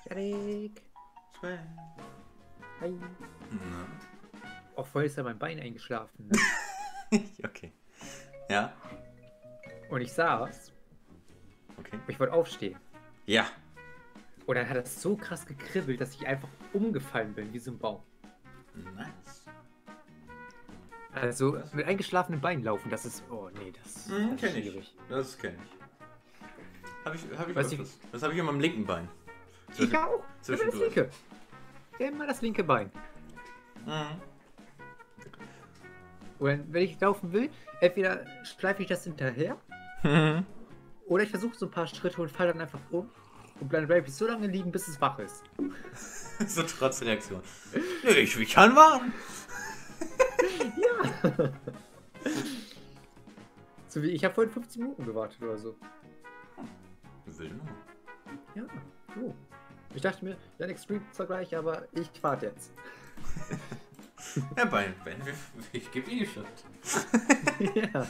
Fertig. Sven. Hi. Na. Oh, vorher ist ja mein Bein eingeschlafen. Ne? Okay. Ja. Und ich saß. Okay. Und ich wollte aufstehen. Ja. Und dann hat es so krass gekribbelt, dass ich einfach umgefallen bin, wie so ein Baum. Nice. Also mit eingeschlafenen Beinen laufen, das ist. Oh nee, das ist Kenn ich. schwierig. Das kenne ich. Hab ich Weißt du, öfters. Das habe ich immer am linken Bein. Ich auch. Immer das Zwischendurch. linke. Immer das linke Bein. Mhm. Und wenn ich laufen will, entweder schleife ich das hinterher oder ich versuche so ein paar Schritte und falle dann einfach um und bleibe ich so lange liegen, bis es wach ist. So trotz Reaktion. Nee, ich kann warten. Ja. So wie ich habe vorhin 15 Minuten gewartet oder so. Wilde Nummer. Ja. Oh. Ich dachte mir, Janik streamt zwar gleich, aber ich warte jetzt. Ja, ich gebe die Schuld. Ja.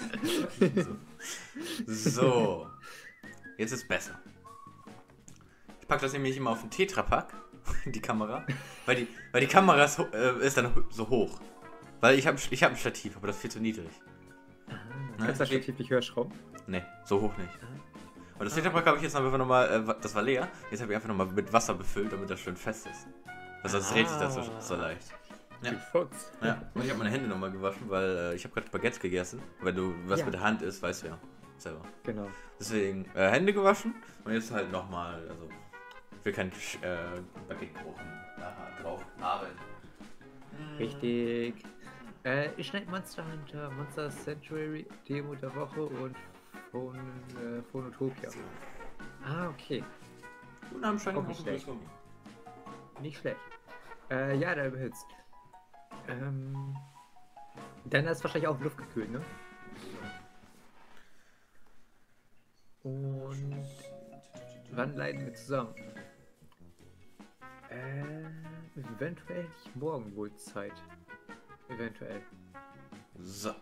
So. Jetzt ist besser. Ich packe das nämlich immer auf den Tetrapack, die Kamera. Weil die Kamera ist dann so hoch. Weil ich hab ein Stativ, aber das ist viel zu niedrig. Kannst du das Stativ nicht höher schrauben? Nee, so hoch nicht. Und das Tetrapack habe ich jetzt einfach nochmal, das war leer, jetzt habe ich einfach nochmal mit Wasser befüllt, damit das schön fest ist. Also das dreht sich das so leicht. Ja. Du Fuchs. Ja, und ich habe meine Hände nochmal gewaschen, weil ich habe gerade Baguettes gegessen. Wenn du was Ja. mit der Hand isst, weißt du ja selber. Genau. Deswegen Hände gewaschen und jetzt halt nochmal, also ich will kein Baguette-Kuchen drauf haben. Richtig. Ich schneide Monster Hunter, Monster Sanctuary, Demo der Woche und Phonotopia. Ah, okay. Und haben schon Auch nicht schlecht. Nicht schlecht. Ja, der überhitzt. Dann ist wahrscheinlich auch luftgekühlt, ne? Und wann leiden wir zusammen? Eventuell nicht morgen wohl Zeit. Eventuell. So.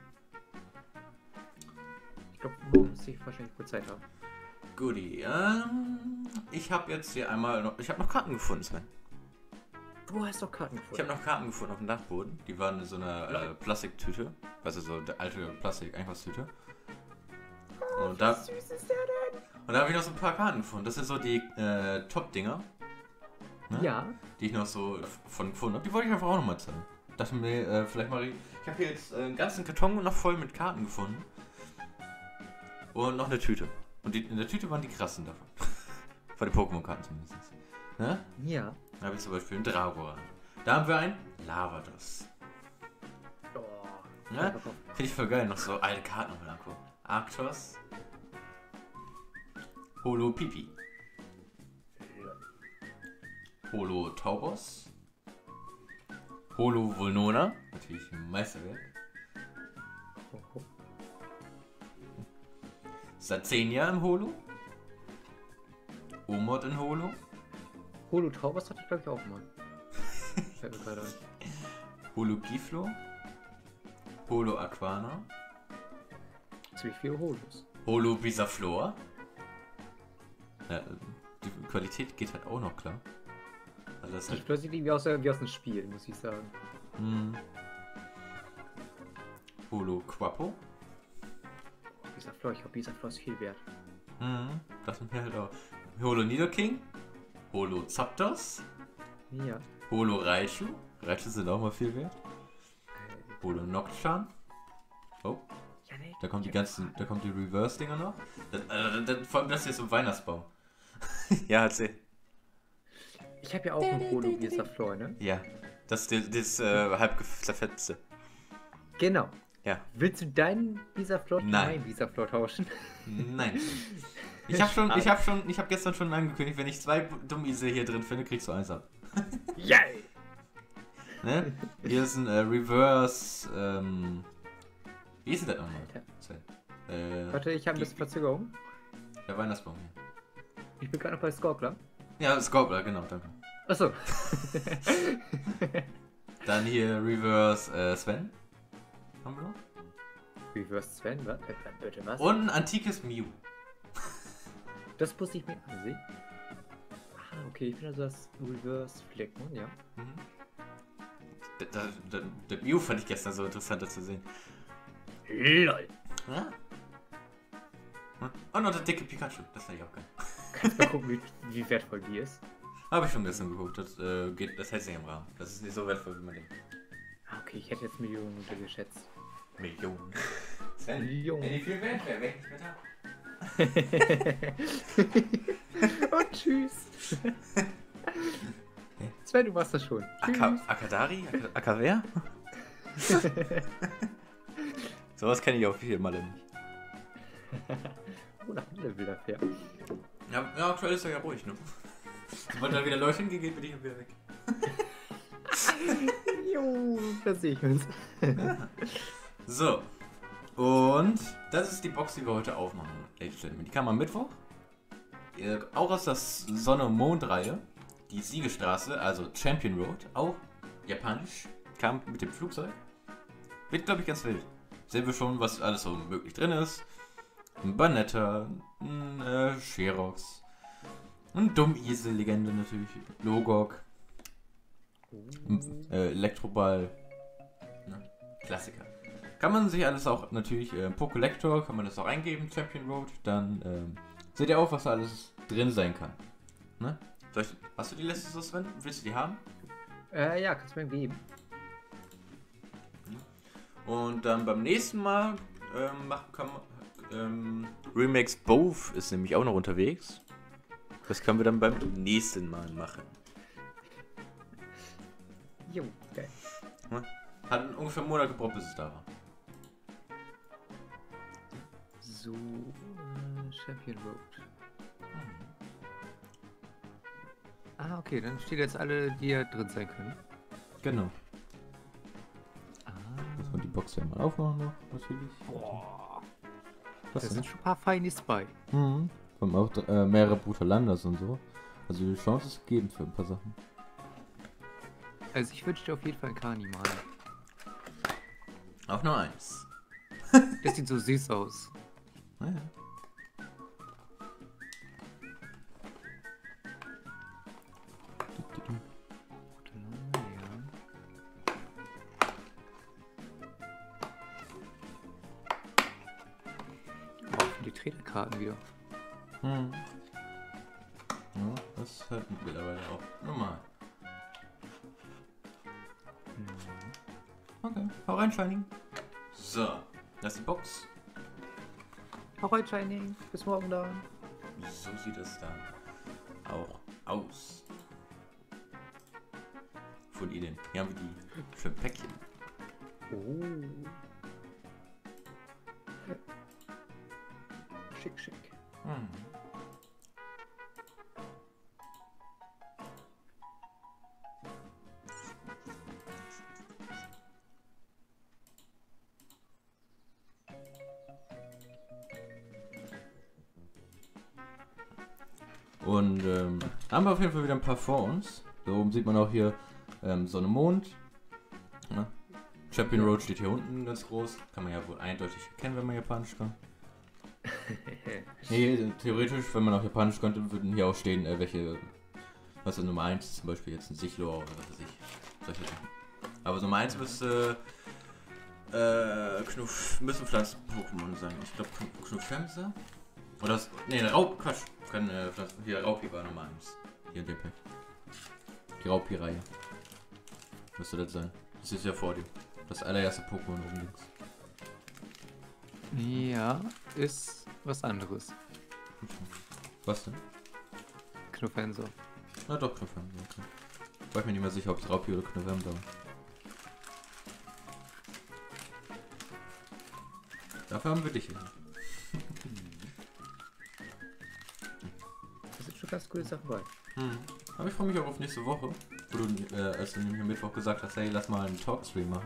Ich glaube, morgen müsste ich wahrscheinlich wohl Zeit haben. Guti. Ich habe jetzt hier einmal noch. Ich habe noch Karten gefunden, Sven. Du hast doch Karten Ich gefunden. habe noch Karten gefunden auf dem Dachboden. Die waren in so einer Plastiktüte. Also so eine alte Plastik-Einkaufstüte. Und da süß ist der denn? Und da habe ich noch so ein paar Karten gefunden. Das sind so die Top-Dinger. Ne? Ja. Die ich noch so von gefunden habe. Die wollte ich einfach auch nochmal zeigen. Dachte mir, vielleicht mal. Ich habe hier jetzt einen ganzen Karton noch voll mit Karten gefunden. Und noch eine Tüte. Und in der Tüte waren die krassen davon. Von den Pokémon-Karten zumindest. Ne? Ja. Da habe ich zum Beispiel einen Dragoran. Da haben wir einen Lavados. Oh. Ne? Finde ich voll geil. Noch so alte Karten nochmal angucken. Arctos. Holo Pipi. Holo Taubos. Holo Volnona. Natürlich ein Meisterwerk. Sazenia im Holo. Omod in Holo. Holo Taubers hatte ich glaube ich auch mal. Fällt mir gerade ein. Holo Giflo. Holo Aquana. Ziemlich viele Holos. Holo Bisaflor. Ja, die Qualität geht halt auch noch klar. Also das ist Die halt. Flor sieht irgendwie aus wie aus einem Spiel, muss ich sagen. Holo Quapo. Dieser Flor, ich glaube, dieser Flor ist viel wert. Das sind mir halt auch. Holo Nidoking. Holo Zapdos. Ja. Holo Raichu. Raichu sind auch mal viel wert. Holo Nocturne. Oh, Ja, nee. da kommt die Reverse-Dinger noch. Vor allem das hier ist so ein Weihnachtsbaum. Ja, erzähl. Ich habe ja auch ein Holo dieser Flor, ne? Ja, das ist halb zerfetzte. Genau. Ja. Willst du deinen Visaflor gegen Nein. meinen Visaflor tauschen? Nein. Ich habe gestern schon angekündigt, wenn ich 2 Dummies hier drin finde, kriegst du 1 ab. Yay! Ne? Hier ist ein Reverse, wie ist denn das nochmal? Warte, ich habe ein bisschen Verzögerung. Der Weihnachtsbaum hier. Ich bin gerade noch bei Skorpler. Ja, Scorpler, genau, danke. Achso. Dann hier Reverse Sven. Haben wir noch? Reverse Sven, was? Bitte was? Und ein antikes Mew. Das muss ich mir ansehen. Ah, Okay, ich finde also das Reverse Fleckmon, ja. Mhm. Das Mew fand ich gestern so interessanter zu sehen. LOL. Ja? Und noch der dicke Pikachu, das fand ich auch geil. Kannst mal gucken, wie wertvoll die ist. Habe ich schon gestern geguckt, das hält sich im Rahmen. Das ist nicht so wertvoll, wie man denkt. Okay, ich hätte jetzt Millionen untergeschätzt. Millionen. Sven, Millionen. wenn die viel wert wäre, wäre ich nicht mehr da. Und tschüss. Sven, du machst das schon. Tschüss. Akadari? Akawer? Sowas kenne ich auf jeden Fall nicht. Oh, nach Level dafür. Ja, aktuell ist er ja ruhig, ne? Sobald da wieder Leute hingehen, bin ich dann wieder weg. Jo, da sehe ich uns. So. Und das ist die Box, die wir heute aufmachen. Die kam am Mittwoch. Auch aus der Sonne- und Mond-Reihe. Die Siegestraße, also Champion Road. Auch japanisch. Kam mit dem Flugzeug. Wird, glaube ich, ganz wild. Sehen wir schon, was alles so möglich drin ist. Ein Banetta, ein Sherox, ein Dummisel-Legende natürlich, Logok, Elektroball, ne? Klassiker. Kann man sich alles auch natürlich, Pokélector, kann man das auch eingeben, Champion Road, dann seht ihr auch, was da alles drin sein kann. Ne? Hast du die Liste so, Sven? Willst du die haben? Ja, kannst du mir geben. Und dann beim nächsten Mal Remix Both ist nämlich auch noch unterwegs. Das können wir dann beim nächsten Mal machen. Jo, geil. Hat ungefähr einen Monat gebraucht, bis es da war. So, Champion Road. Ah, okay, dann steht jetzt alle, die ja drin sein können. Genau. Muss man die Box ja mal aufmachen noch, natürlich. Boah. Was Da denn? sind schon ein paar Feinies bei. Mhm. Kommen auch mehrere Brutalandas und so. Also die Chance ist gegeben für ein paar Sachen. Also ich wünschte auf jeden Fall ein Kani-Mann. Auch nur eins. Das sieht so süß aus. Naja. Die Trainerkarten wieder. Hm. Ja, das ist halt mittlerweile auch normal. Okay, hau rein, Shining. So, das ist die Box. Ahoi, Shining. Bis morgen dann. So sieht es dann auch aus. Von Ihnen. Hier haben wir die für Päckchen. Oh. Schick, schick. Hm. Und haben wir auf jeden Fall wieder ein paar vor uns. Da oben sieht man auch hier Sonne, Mond. Ja. Champion Road steht hier unten ganz groß. Kann man ja wohl eindeutig erkennen, wenn man Japanisch kann. Nee, theoretisch, wenn man auch Japanisch könnte, würden hier auch stehen, welche, was ist Nummer 1 zum Beispiel jetzt ein Sichlor oder was weiß ich. Solche Sachen. Aber Nummer 1 müsste müssen Pflanzen-Pokémon sein. Ich glaube Knuffemse. Oder das. Nee, Quatsch. Kann hier Raupi war Nummer 1. Hier in dem Pack. Die Raupi-Reihe. Müsste das sein. Das ist ja vor dir. Das allererste Pokémon oben links. Ja, ist was anderes. Was denn? Knuffenser. Ah doch, Knuffemse, okay. War ich mir nicht mehr sicher, ob es Raupi oder Knuffemse war. Dafür haben wir dich hier. Da sind schon ganz coole Sachen bei. Aber ich freue mich auch auf nächste Woche, wo du, als du nämlich am Mittwoch gesagt hast, hey, lass mal einen Talkstream machen.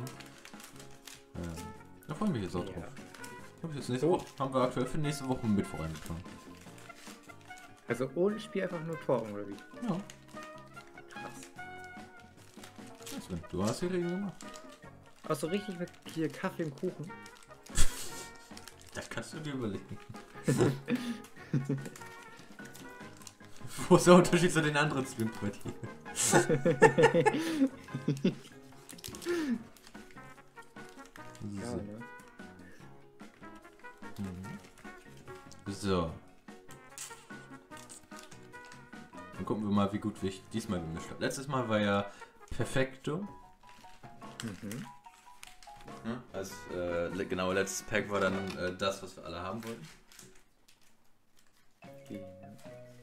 Da freue ich mich jetzt auch drauf. Hab ich jetzt nächste Woche, haben wir aktuell für nächste Woche Mittwoch eingeplant. Also ohne Spiel einfach nur Talken, oder wie? Ja. Krass. Sven, du hast die Regeln gemacht. Auch so richtig mit hier Kaffee und Kuchen. Das kannst du dir überlegen. Wo ist der Unterschied zu den anderen Stream-Quartieren? Ja, So. ne? So. Dann gucken wir mal, wie gut ich diesmal gemischt habe. Letztes Mal war ja Perfekto. Mhm. Also, genau, letztes Pack war dann das, was wir alle haben wollten. Okay, ne?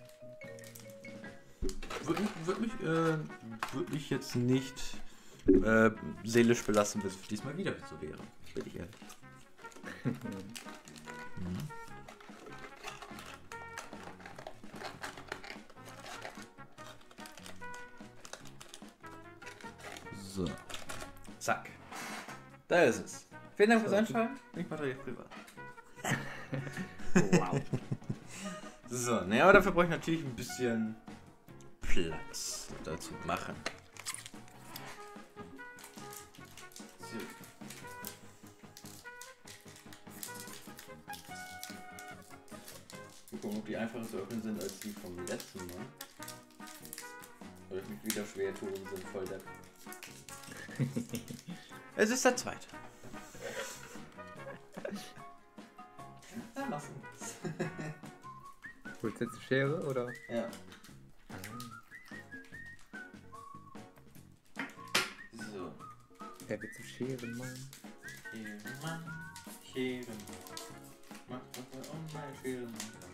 Würde mich jetzt nicht seelisch belassen, wenn es diesmal wieder so wäre. Bin ich ehrlich. So. Zack. Da ist es. Vielen Dank fürs Einschalten. Ich mache jetzt privat. Wow. So, naja, aber dafür brauche ich natürlich ein bisschen Platz dazu machen. So. Wir gucken, ob die einfacher zu öffnen sind als die vom letzten Mal. Weil ich mich wieder schwer tue und sind voll depp. Es ist der zweite. Dann lassen wir es. Holst du jetzt die Schere, oder? Ja. So. Wer wird zum Scherenmann? Scherenmann, Scherenmann. Mach was er um mein Scherenmann kann.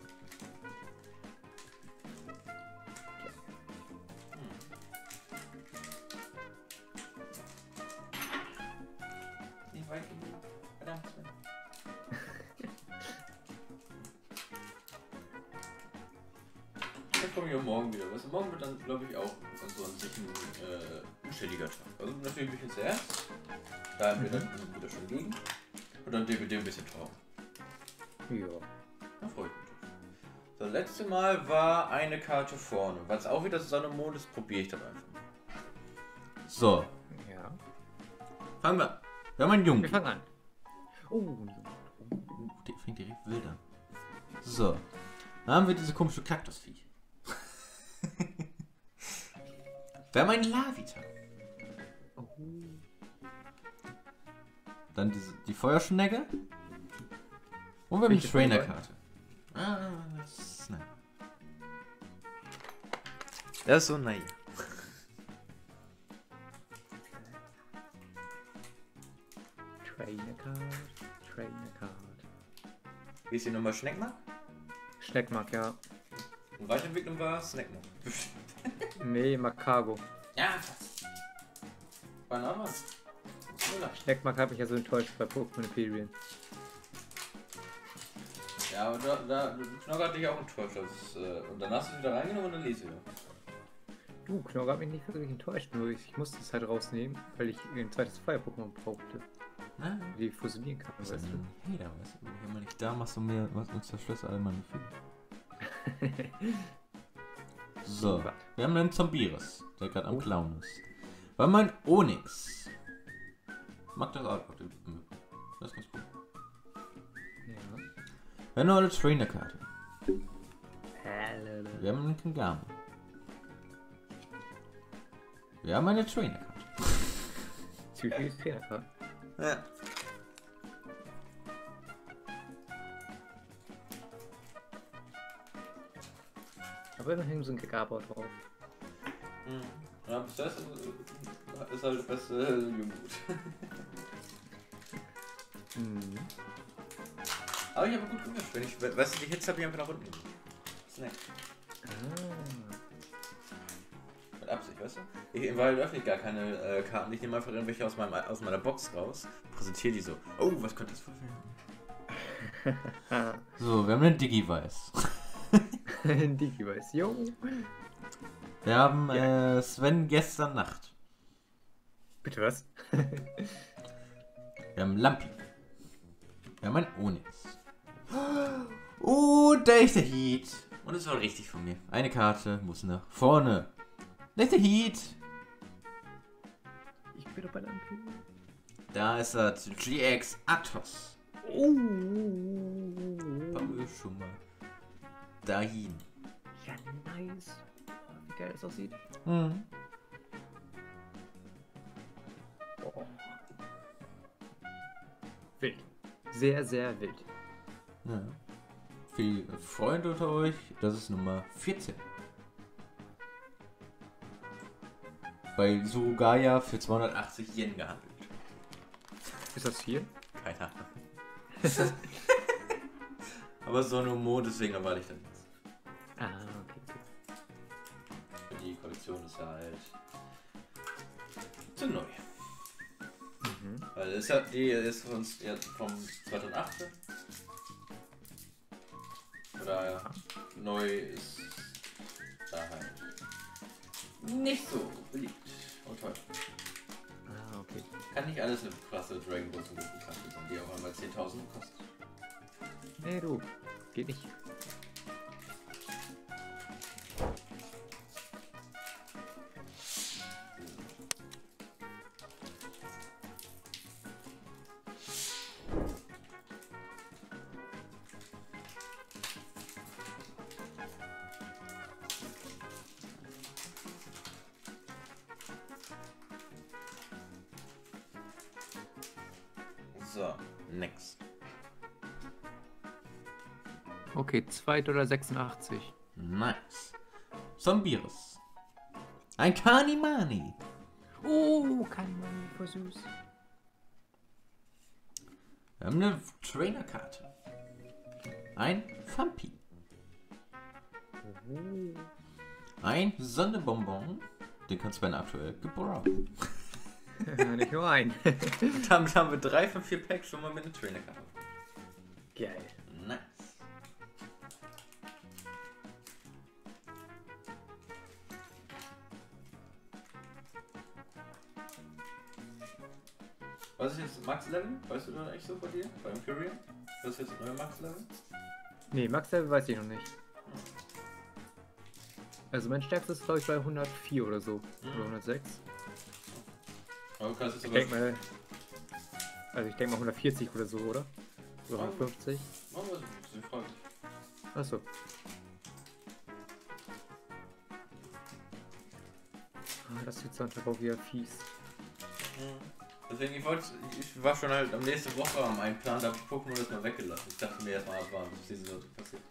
Nicht weit genug. Verdammt. Ich komme ja morgen wieder. Weißt du, morgen wird dann, glaube ich, auch so an sich ein unständiger Tag. Also natürlich ein bisschen zuerst. Da haben wir dann wieder schon liegen. Und dann DVD ein bisschen trauen. Ja. Da freue ich mich drauf. So, letzte Mal war eine Karte vorne. Weil es auch wieder Sonne und Mond ist, probiere ich das einfach mal. So, Ja. fangen wir an. Wir haben einen Jungen. Wir fangen an. Oh, Der fängt direkt wild an. So, dann haben wir diese komische Kaktusviech. Wir haben einen Lavita. oh. Dann die Feuerschnecke. Und wir haben die Welche von den Trainerkarte. Snap. Das ist so naiv. Trainercard. Wie ist die Nummer Schneckmark? Schneckmark, ja. Und Weiterentwicklung war Snackmark. Nee, Makago. Ja, war noch was. Schneckmark hat mich ja so enttäuscht bei Pokémon Imperial. Ja, aber da Knogger hat dich auch enttäuscht. Und dann hast du es wieder reingenommen und dann liest du wieder. Du, Knorr hat mich nicht wirklich enttäuscht, nur ich musste es halt rausnehmen, weil ich ein zweites Feuer-Pokémon brauchte, Na? die fusionieren kann, Was weißt ist du? denn? Hey, da weißt du, wenn man nicht da machst du mir, was uns zerstörst alle meine Gefühle. So, wir haben einen Zombiris, der gerade am Oh. Clown ist. Weil mein Onyx mag das auch. Das ist ganz gut. Ja. Wir haben noch eine Trainerkarte. Wir haben einen Kangama. Wir haben eine Trainerkarte. Psychisches Trainercard. Ja. Aber immerhin so ein Gagabo drauf. Ja, bis das ist halt das beste Jugendgut. Mhm. Aber ich habe gut gemischt. Wenn ich, weißt du, die Hits habe ich einfach nach unten gemacht. Snack. Ah. Mit Absicht, weißt du? In Wahrheit öffne ich gar keine Karten. Ich nehme einfach irgendwelche aus meiner Box raus, präsentiere die so. Oh, was könnte das werden? So, wir haben einen Digivice. Ein Digivice, yo. Wir haben Sven gestern Nacht. Bitte was? Wir haben Lampi. Wir haben einen Onyx. Da ist der Heat. Und es war richtig von mir. Eine Karte muss nach vorne. Da ist der Heat. Ich bin doch bei Lampi. Da ist er, GX Atos. Oh. Haben wir schon mal dahin. Ja, nice. Wie geil das aussieht. Mhm. Oh. Wild. Sehr, sehr wild. Ja. Für die Freunde unter euch, das ist Nummer 14. Bei Surugaya für 280 Yen gehandelt. Ist das viel? Keine Ahnung. Aber Sonne und Mond, deswegen erwarte ich dann nichts. Ah, okay. Die Kollektion ist ja halt zu neu. Mhm. Weil es hat die ist von uns vom 2008. Oder neu ist da halt nicht so beliebt und teuer. Ah, okay. Kann nicht alles eine krasse Dragon Ball zum guten Kasse sein, die auch einmal 10.000 kostet. Nee, du. Geht nicht. So, next. Okay, 2,86 $. Nice. Zombiris. Ein Kanimani. Oh, kann man nicht, voll süß. Wir haben eine Trainerkarte. Ein Fampi. Ein Sonnenbonbon. Den kannst du bei aktuell gebrauchen. Nicht nur ein. Und damit haben wir 3 von 4 Packs schon mal mit einer Trainerkarte. Geil. Nice. Was ist jetzt Max-Level? Weißt du da echt so bei dir? Bei Imperium? Was ist jetzt das neue Max-Level? Nee, Max-Level weiß ich noch nicht. Also mein stärkstes ist glaube ich bei 104 oder so. Oder 106. Aber du kannst jetzt Ich denke mal. Also ich denke mal 140 oder so, oder? Oder 150. Machen wir so, frage ich. Achso. Ah, das sieht sonst aber auch wieder fies. Deswegen, ich war schon halt am nächsten Woche am Einplan, da habe ich Pokémon das mal weggelassen. Ich dachte mir erstmal abwarten, bis diese Sorte passiert.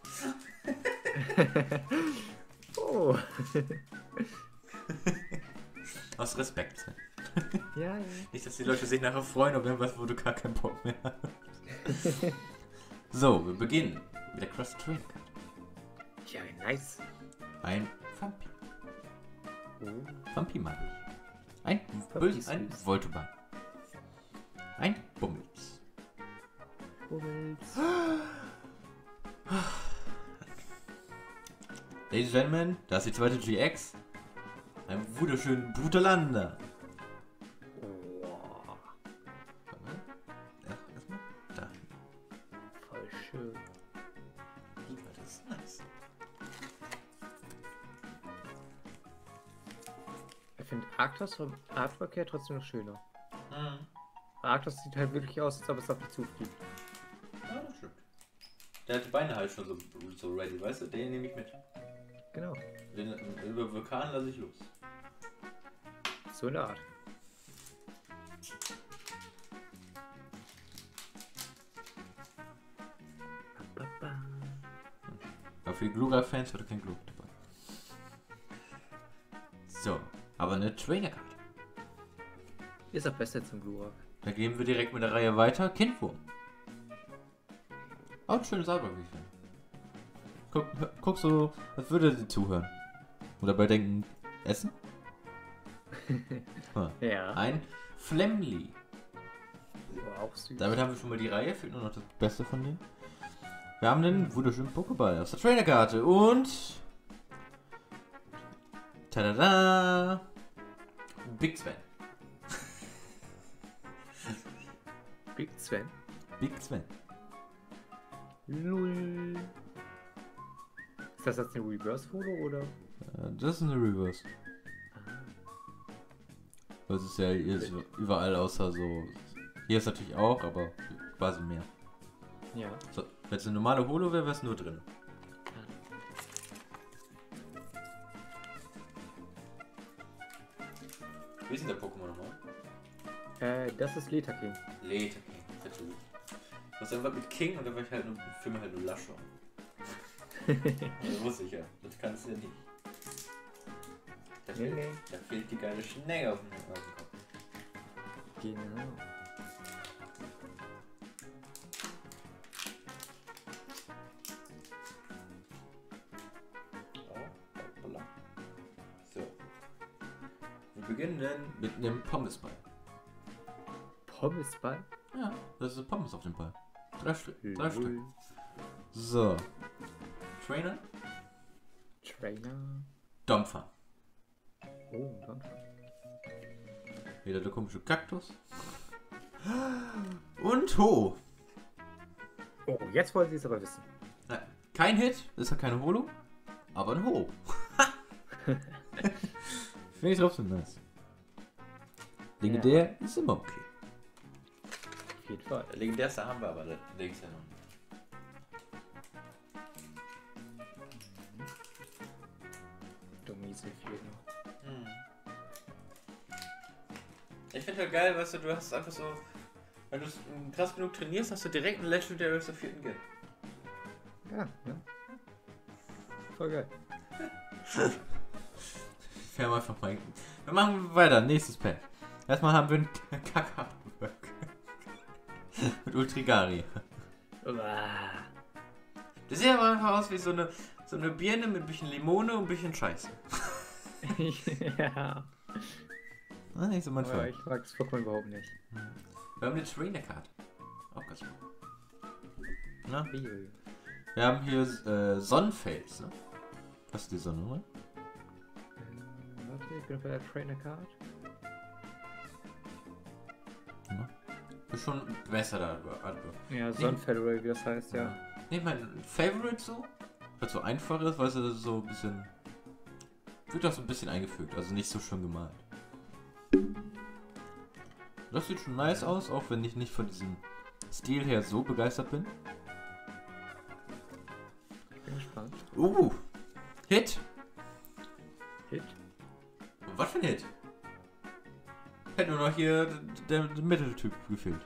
Oh. Aus Respekt. Ja, ja. Nicht, dass die Leute sich nachher freuen, ob irgendwas, wo du gar keinen Bock mehr hast. So, wir beginnen mit der Cross Train Card. Ja, nice. Ein Fampi. Oh. Fampi mag ich. Ein Voltobahn. Ein Bummels. Bummels. Ladies and Gentlemen, das ist die zweite GX. Ein wunderschönen Brutalander. Oh. Erstmal da. Voll schön. Das ist nice. Ich finde Arctos vom Artwork her trotzdem noch schöner. Mhm. Arctos sieht halt wirklich aus, als ob es auf dich zufliegt. Ja, das stimmt. Der hat die Beine halt schon so ready, weißt du? Den nehme ich mit. Genau. Den über Vulkan lasse ich los. So in der Art. Aber für die Glurak-Fans wird kein Gluk dabei. So, aber eine Trainerkarte. Ist auch besser zum Glurak. Da gehen wir direkt mit der Reihe weiter. Kindwurm. Auch ein schönes Artwork, wie ich finde. Guck so, als würde sie zuhören. Oder dabei denken, essen? Ja. Ein Flemly. Oh, auch süß. Damit haben wir schon mal die Reihe. Fehlt nur noch das Beste von denen. Wir haben einen wunderschönen Pokéball aus der Trainerkarte und... Tada! Big Sven. Big Sven. Big Sven. Lull. Ist das jetzt eine Reverse-Foto oder? Das ist eine Reverse. Das ist ja hier ist überall außer so... Hier ist natürlich auch, aber quasi mehr. Ja. So, wenn es eine normale Holo wäre, wäre es nur drin. Wie ist denn der Pokémon nochmal? Das ist Leta King. Leta King, natürlich. Was einfach mit King und dann war ich halt nur, für mich halt nur Lascher. Das wusste ich ja. Das kannst du ja nicht. Da fehlt die geile Schnecke auf dem Kopf. Genau. So. Wir beginnen mit einem Pommesball. Pommesball? Ja, das ist Pommes auf dem Ball. 3 Stück. 3 Stück. So. Trainer. Dampfer. Oh, Dampfer. Wieder der komische Kaktus. Und Ho. Oh, jetzt wollen Sie es aber wissen. Nein, kein Hit, ist ja keine Holo, aber ein Ho. Finde ich trotzdem nice. Legendär ist immer okay. Auf jeden Fall. Legendärste haben wir aber links ja noch nicht. Dummies fehlt noch. Ich finde halt geil, weißt du, du hast einfach so, wenn du krass genug trainierst, hast du direkt einen Legendary aus der 4. Gen. Ja. Voll geil. Wir einfach mal. Wir machen weiter, nächstes Pack. Erstmal haben wir einen Kakaoberg. Mit Ultrigari. Das sieht aber einfach aus wie so eine Birne mit ein bisschen Limone und ein bisschen Scheiße. Ja. Nicht so mein Aber Fall. ich mag das Pokémon überhaupt nicht. Wir haben eine Trainer-Card. Auch ganz gut. Na? Wie? Wir haben hier Sonnenfels, ne? Hast du die Sonne, oder? Warte, ich bin bei der Trainer Card. Ja. Ist schon besser da. Ja, Sonnenfell oder wie das heißt, ja. Nee, mein Favorite so, weil es so einfach ist, weil es so ein bisschen. Wird auch so ein bisschen eingefügt, also nicht so schön gemalt. Das sieht schon nice aus, auch wenn ich nicht von diesem Stil her so begeistert bin. Ich bin gespannt. Hit! Hit? Was für ein Hit? Hätte nur noch hier der Mitteltyp gefehlt.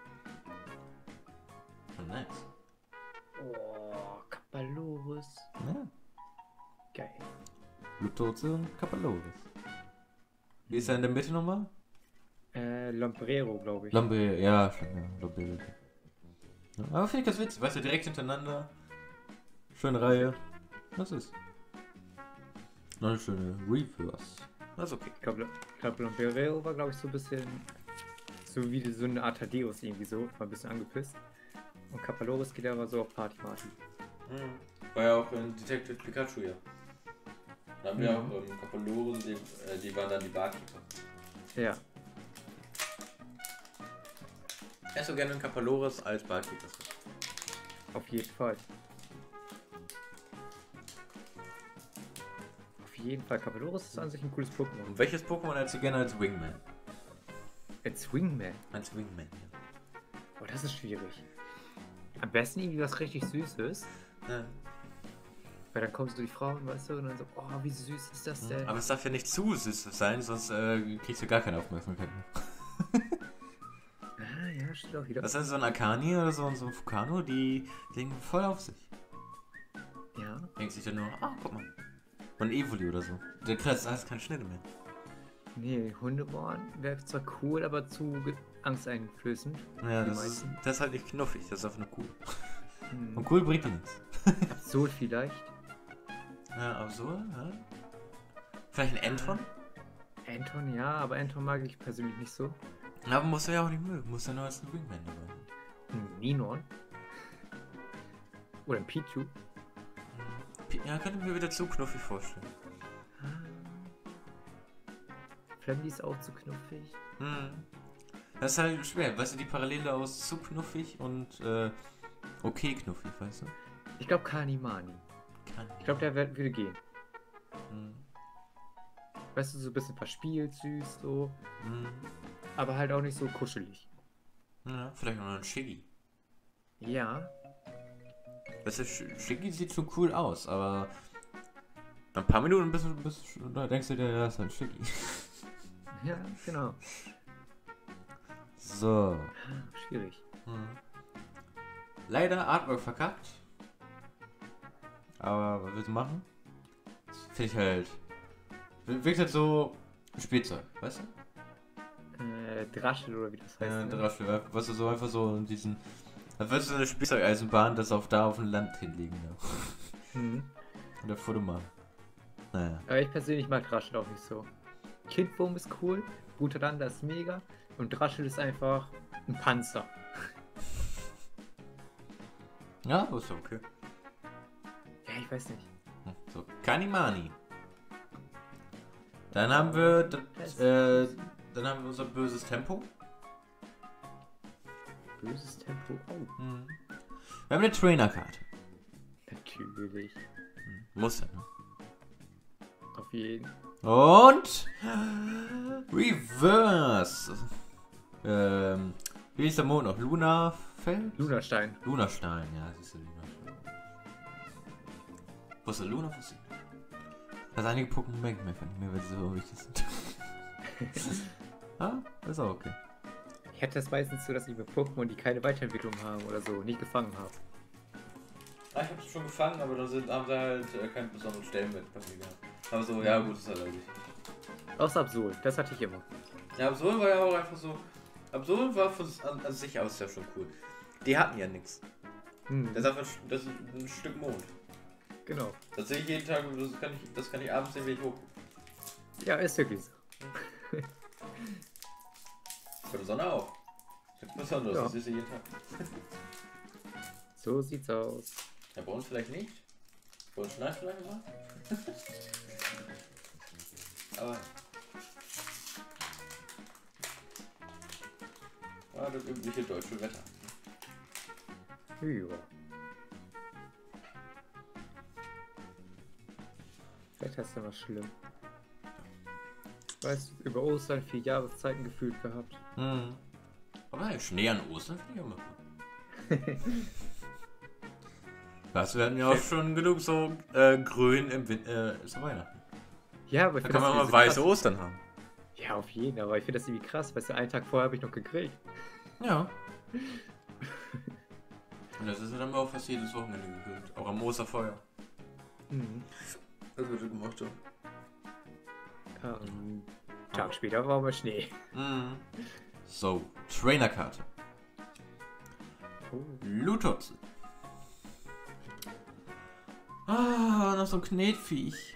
Schon nice. Oh, Kapaloris. Ja. Geil. Lutoze und Kapaloris. Wie ist er in der Mitte nochmal? Lombrero, glaube ich. Lombrero, ja, schon, ja. Lombrero. Ja, aber finde ich ganz witzig, weißt du, direkt hintereinander. Schöne Reihe. Was ist? Noch eine schöne Reverse. Das ist okay. Ich glaube, Lombrero war, glaube ich, so ein bisschen so wie so eine Art Thaddeus irgendwie so. War ein bisschen angepisst. Und Kapaloris geht aber so auf Party. War ja auch in Detective Pikachu, ja. Da haben wir auch Kapaloris, die waren dann die Barkeeper. Ja. Ich hätte so gerne einen Kapaloris als Barkeeper. Auf jeden Fall. Auf jeden Fall. Kapaloris ist an sich ein cooles Pokémon. Und welches Pokémon hättest du gerne als Wingman? Als Wingman? Als Wingman, ja. Oh, das ist schwierig. Am besten irgendwie was richtig Süßes. Ja. Weil dann kommen so die Frauen, weißt du, und dann so, oh, wie süß ist das denn? Aber es darf ja nicht zu süß sein, sonst kriegst du gar keine Aufmerksamkeit mehr. Ja, steht auch wieder. Das ist so ein Akani oder so ein Fukano, die denken voll auf sich. Ja. Denkt sich dann nur, guck mal. Und ein Evoli oder so. Der Kreis, da ist keine Schnitte mehr. Nee, Hundeborn wäre zwar cool, aber zu angsteinflößend. Ja, das ist halt nicht knuffig, das ist einfach nur cool. Hm. Und cool bringt dir nichts. Absurd vielleicht. Ja, absurd, ja. Vielleicht ein Anton? Anton, ja, aber Anton mag ich persönlich nicht so. Aber musst du ja auch nicht mögen, musst ja nur als ein Wingman dabei. Ein Ninon. Oder ein Pichu. Ja, könnte ich mir wieder zu knuffig vorstellen. Flamly ist auch zu knuffig. Das ist halt schwer, weißt du, die Parallele aus zu knuffig und okay knuffig, weißt du? Ich glaube Kanimani. Ich glaube, der würde gehen. Weißt du, so ein bisschen verspielt, süß, so. Aber halt auch nicht so kuschelig. Ja, vielleicht noch ein Shiggy. Ja. Weißt du, Shiggy sieht schon cool aus, aber nach ein paar Minuten da denkst du dir, ja, das ist ein Shiggy. Ja, genau. So. Schwierig. Leider Artwork verkackt. Aber was willst du machen? Finde ich halt. Wirkt halt so Spielzeug, weißt du? Draschel oder wie das heißt. Ja, Ne? Draschel, was du so einfach so in diesen. Da wirst du so eine Spielzeugeisenbahn, das auf dem Land hinlegen. Ja. Mhm. Oder Foto machen. Naja. Aber ich persönlich mag Draschel auch nicht so. Kindwurm ist cool, Brutalander ist mega und Draschel ist einfach ein Panzer. Ja, ist ja okay. Ja, ich weiß nicht. So, Kanimani. Dann haben wir unser böses Tempo. Böses Tempo. Oh, Wir haben eine Trainerkarte. natürlich. Muss ja, ne? Auf jeden. Und Reverse. Wie ist der Mond noch? Lunafeld? Lunastein. Lunastein, ja, siehst du, Lunastein. Wo ist der Luna? Wo ist sie? Also einige Pokémon merke ich mir einfach nicht mehr, weil sie so wichtig sind. Ah, ist auch okay. Ich hatte das meistens so, dass ich mit Pokémon, die keine Weiterentwicklung haben oder so, nicht gefangen habe. Ah, ich habe es schon gefangen, aber dann haben sie halt keinen besonderen Stellenwert bei mir gehabt. Aber so, ja gut, ist halt wichtig. Außer Absol, das hatte ich immer. Ja, Absol war ja auch einfach so. Absol war an sich aus ja schon cool. Die hatten ja nichts. Das ist einfach das ist ein Stück Mond. Genau. Das sehe ich jeden Tag, das kann ich abends sehen, wenn ich hoch. Ja, ist wirklich so. Für die Sonne auch. Nichts Besonderes, Ja. das ist jeden Tag. So sieht's aus. Ja, bei uns vielleicht nicht. Bei uns schneit vielleicht mal. Aber. Ja, das übliche deutsche Wetter. Ja. Wetter ist immer schlimm. Weißt du, über Ostern 4 Jahreszeiten gefühlt gehabt. Aber ja, Schnee an Ostern finde ich auch immer gut. Was, wir hatten ja auch schon genug so grün im Winter, ist Weihnachten. Ja, aber ich Da finde kann man das mal irgendwie weiße krass. Ostern haben. Ja, auf jeden, aber ich finde das irgendwie krass, weißt du, einen Tag vorher habe ich noch gegrillt. Ja. Und das ist ja dann auch fast jedes Wochenende gegrillt. Auch am Osterfeuer. Das wird gemacht, ja. Ja, und einen Tag später war aber Schnee. So, Trainerkarte. Oh. Lutotze. Ah, noch so ein Knetviech.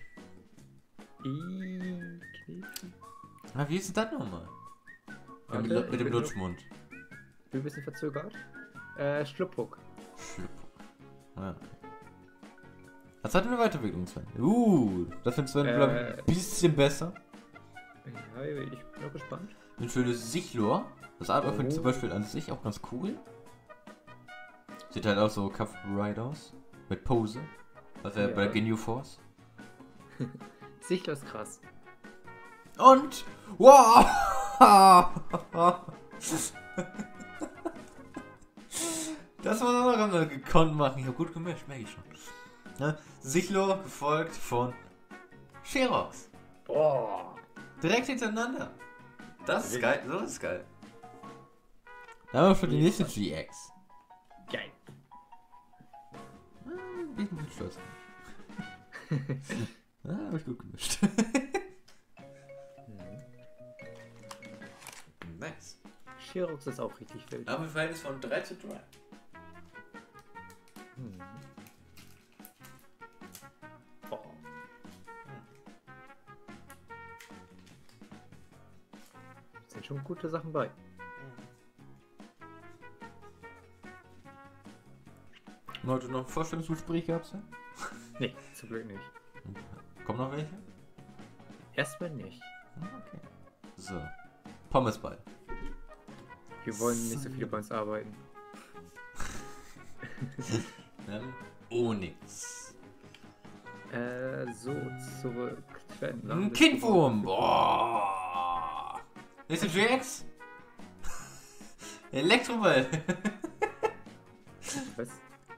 Okay. Ah, wie ist denn das nochmal? Ja, Warte, mit dem Lutschmund. Bin ein bisschen verzögert. Schluppruck. Schlüppo. Ja. Was hat eine Weiterentwicklung, Sven? Das findest du ein bisschen besser. Ja, ich bin auch gespannt. Ein schönes Sichlor. Das Artwork finde ich zum Beispiel an sich auch ganz cool. Sieht halt auch so Cup Ride aus. Mit Pose. Was ja bei Ginyu Force. Sichtler ist krass. Und wow! Das muss man auch noch gekonnt machen. Ich habe gut gemischt, merke ich schon. Ja, Sichlor gefolgt von Sherox. Boah. Direkt hintereinander. Das ist geil, so ist geil. Dann haben wir für die nächste GX. Geil. Ich bin stolz. Hab ich gut gemischt. Nice. Sherox ist auch richtig wild. Aber wir Verhältnis von 3 zu 3. Boah. Sind schon gute Sachen bei. Heute noch ein Vorstellungsgespräch gehabt, ja? Nee, zum Glück nicht. Kommen noch welche? Erstmal nicht. Okay. So. Pommesball. Wir wollen nicht so viele bei uns arbeiten. Dann Onyx. So, zurück. Ein Kindwurm. Boah. Nächste GX. Elektroball. Was?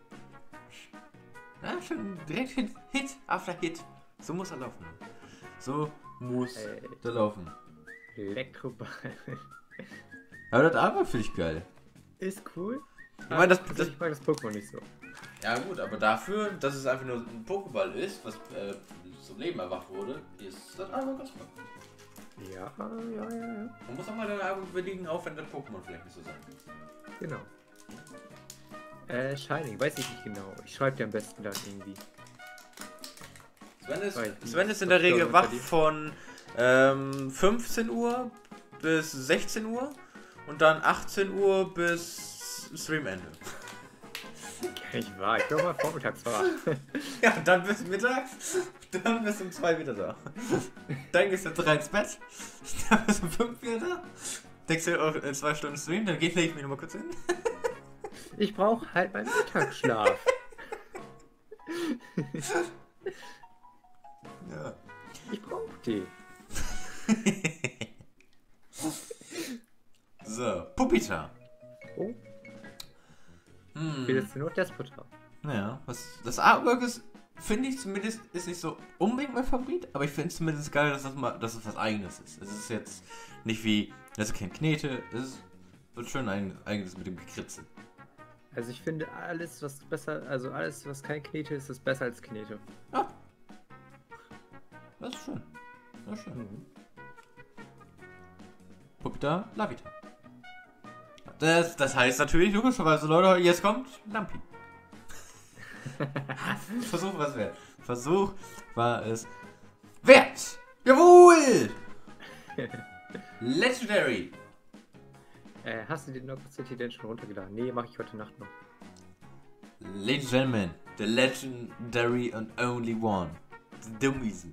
Ja, schon direkt Hit after Hit. So muss er laufen. So muss er laufen. Elektroball. Aber das Artwork finde ich geil. Ist cool. Ich meine, Ich mag das Pokémon nicht so. Ja gut, aber dafür, dass es einfach nur ein Pokéball ist, was zum Leben erwacht wurde, ist das Artwork ganz cool. Ja. Man muss auch mal deine Artwork belegen, auch wenn das Pokémon vielleicht nicht so sein ist. Genau. Shining, weiß ich nicht genau. Ich schreibe dir am besten da irgendwie. Sven ist in der Regel wach von 15 Uhr bis 16 Uhr und dann 18 Uhr bis Streamende. Ich war mal vormittags wach. Ja, dann bis mittags, dann bis um 2 wieder da. Dann gehst du 3 ins Bett, dann bis um 5 wieder da. Denkst du auch in 2 Stunden Stream, dann lege ich mich nochmal kurz hin. Ich brauche halt meinen Mittagsschlaf. Ja. Ich brauche den. So, Pupita. Oh. Findest du nur Despota? Ja, das Artwork ist, finde ich zumindest, ist nicht so unbedingt mein Favorit, aber ich finde es zumindest geil, dass es was Eigenes ist. Es ist jetzt nicht wie, das ist kein Knete, es ist was schön Eigenes mit dem Gekritzel. Also ich finde alles, was kein Knete ist, ist besser als Knete. Ah. Das ist schön. Das ist schön. Mhm. Pupita Lavita. Das heißt natürlich, logischerweise, Leute, jetzt kommt Lampi. Versuch war es wert. Versuch war es wert. Jawohl! Legendary. Hast du den Knockout City denn schon runtergeladen? Nee, mache ich heute Nacht noch. Ladies and Gentlemen, the legendary and only one. The Dummies.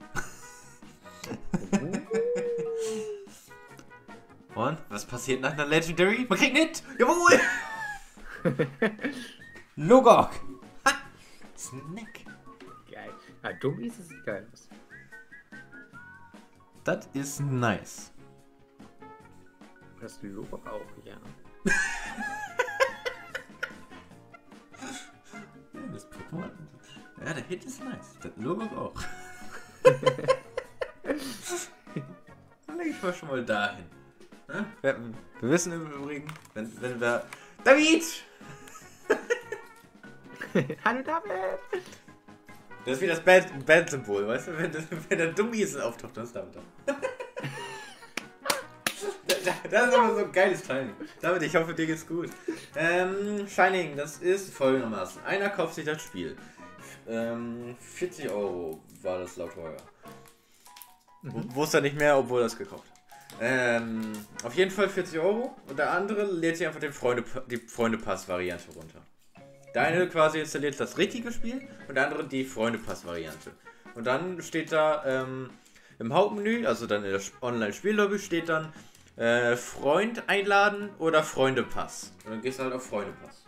Und, was passiert nach einer Legendary? Man kriegt nicht! Jawohl! Logok! Ha! Snack! Geil. Ah, Dummies ist geil. Das ist nice. Das Logo auch, ja. Ja, das Pokémon. Ja, der Hit ist nice. Das Logo auch. Dann leg ich mal schon mal dahin. Wir wissen im Übrigen, wenn wir... David! Hallo David! Das ist wie das Band-Symbol, weißt du? Wenn der Dummies auftaucht, dann ist David da. Das ist aber so ein geiles Timing. David, ich hoffe, dir geht's gut. Shining, das ist folgendermaßen. Einer kauft sich das Spiel. 40 € war das laut Heuer. Wusste er nicht mehr, obwohl er es gekauft hat. Auf jeden Fall 40 € und der andere lädt sich einfach die Freunde-Pass-Variante runter. Der eine quasi installiert das richtige Spiel und der andere die Freunde-Pass-Variante. Und dann steht da im Hauptmenü, also dann in der Online-Spiellobby, steht dann Freund einladen oder Freunde-Pass. Und dann gehst du halt auf Freunde-Pass.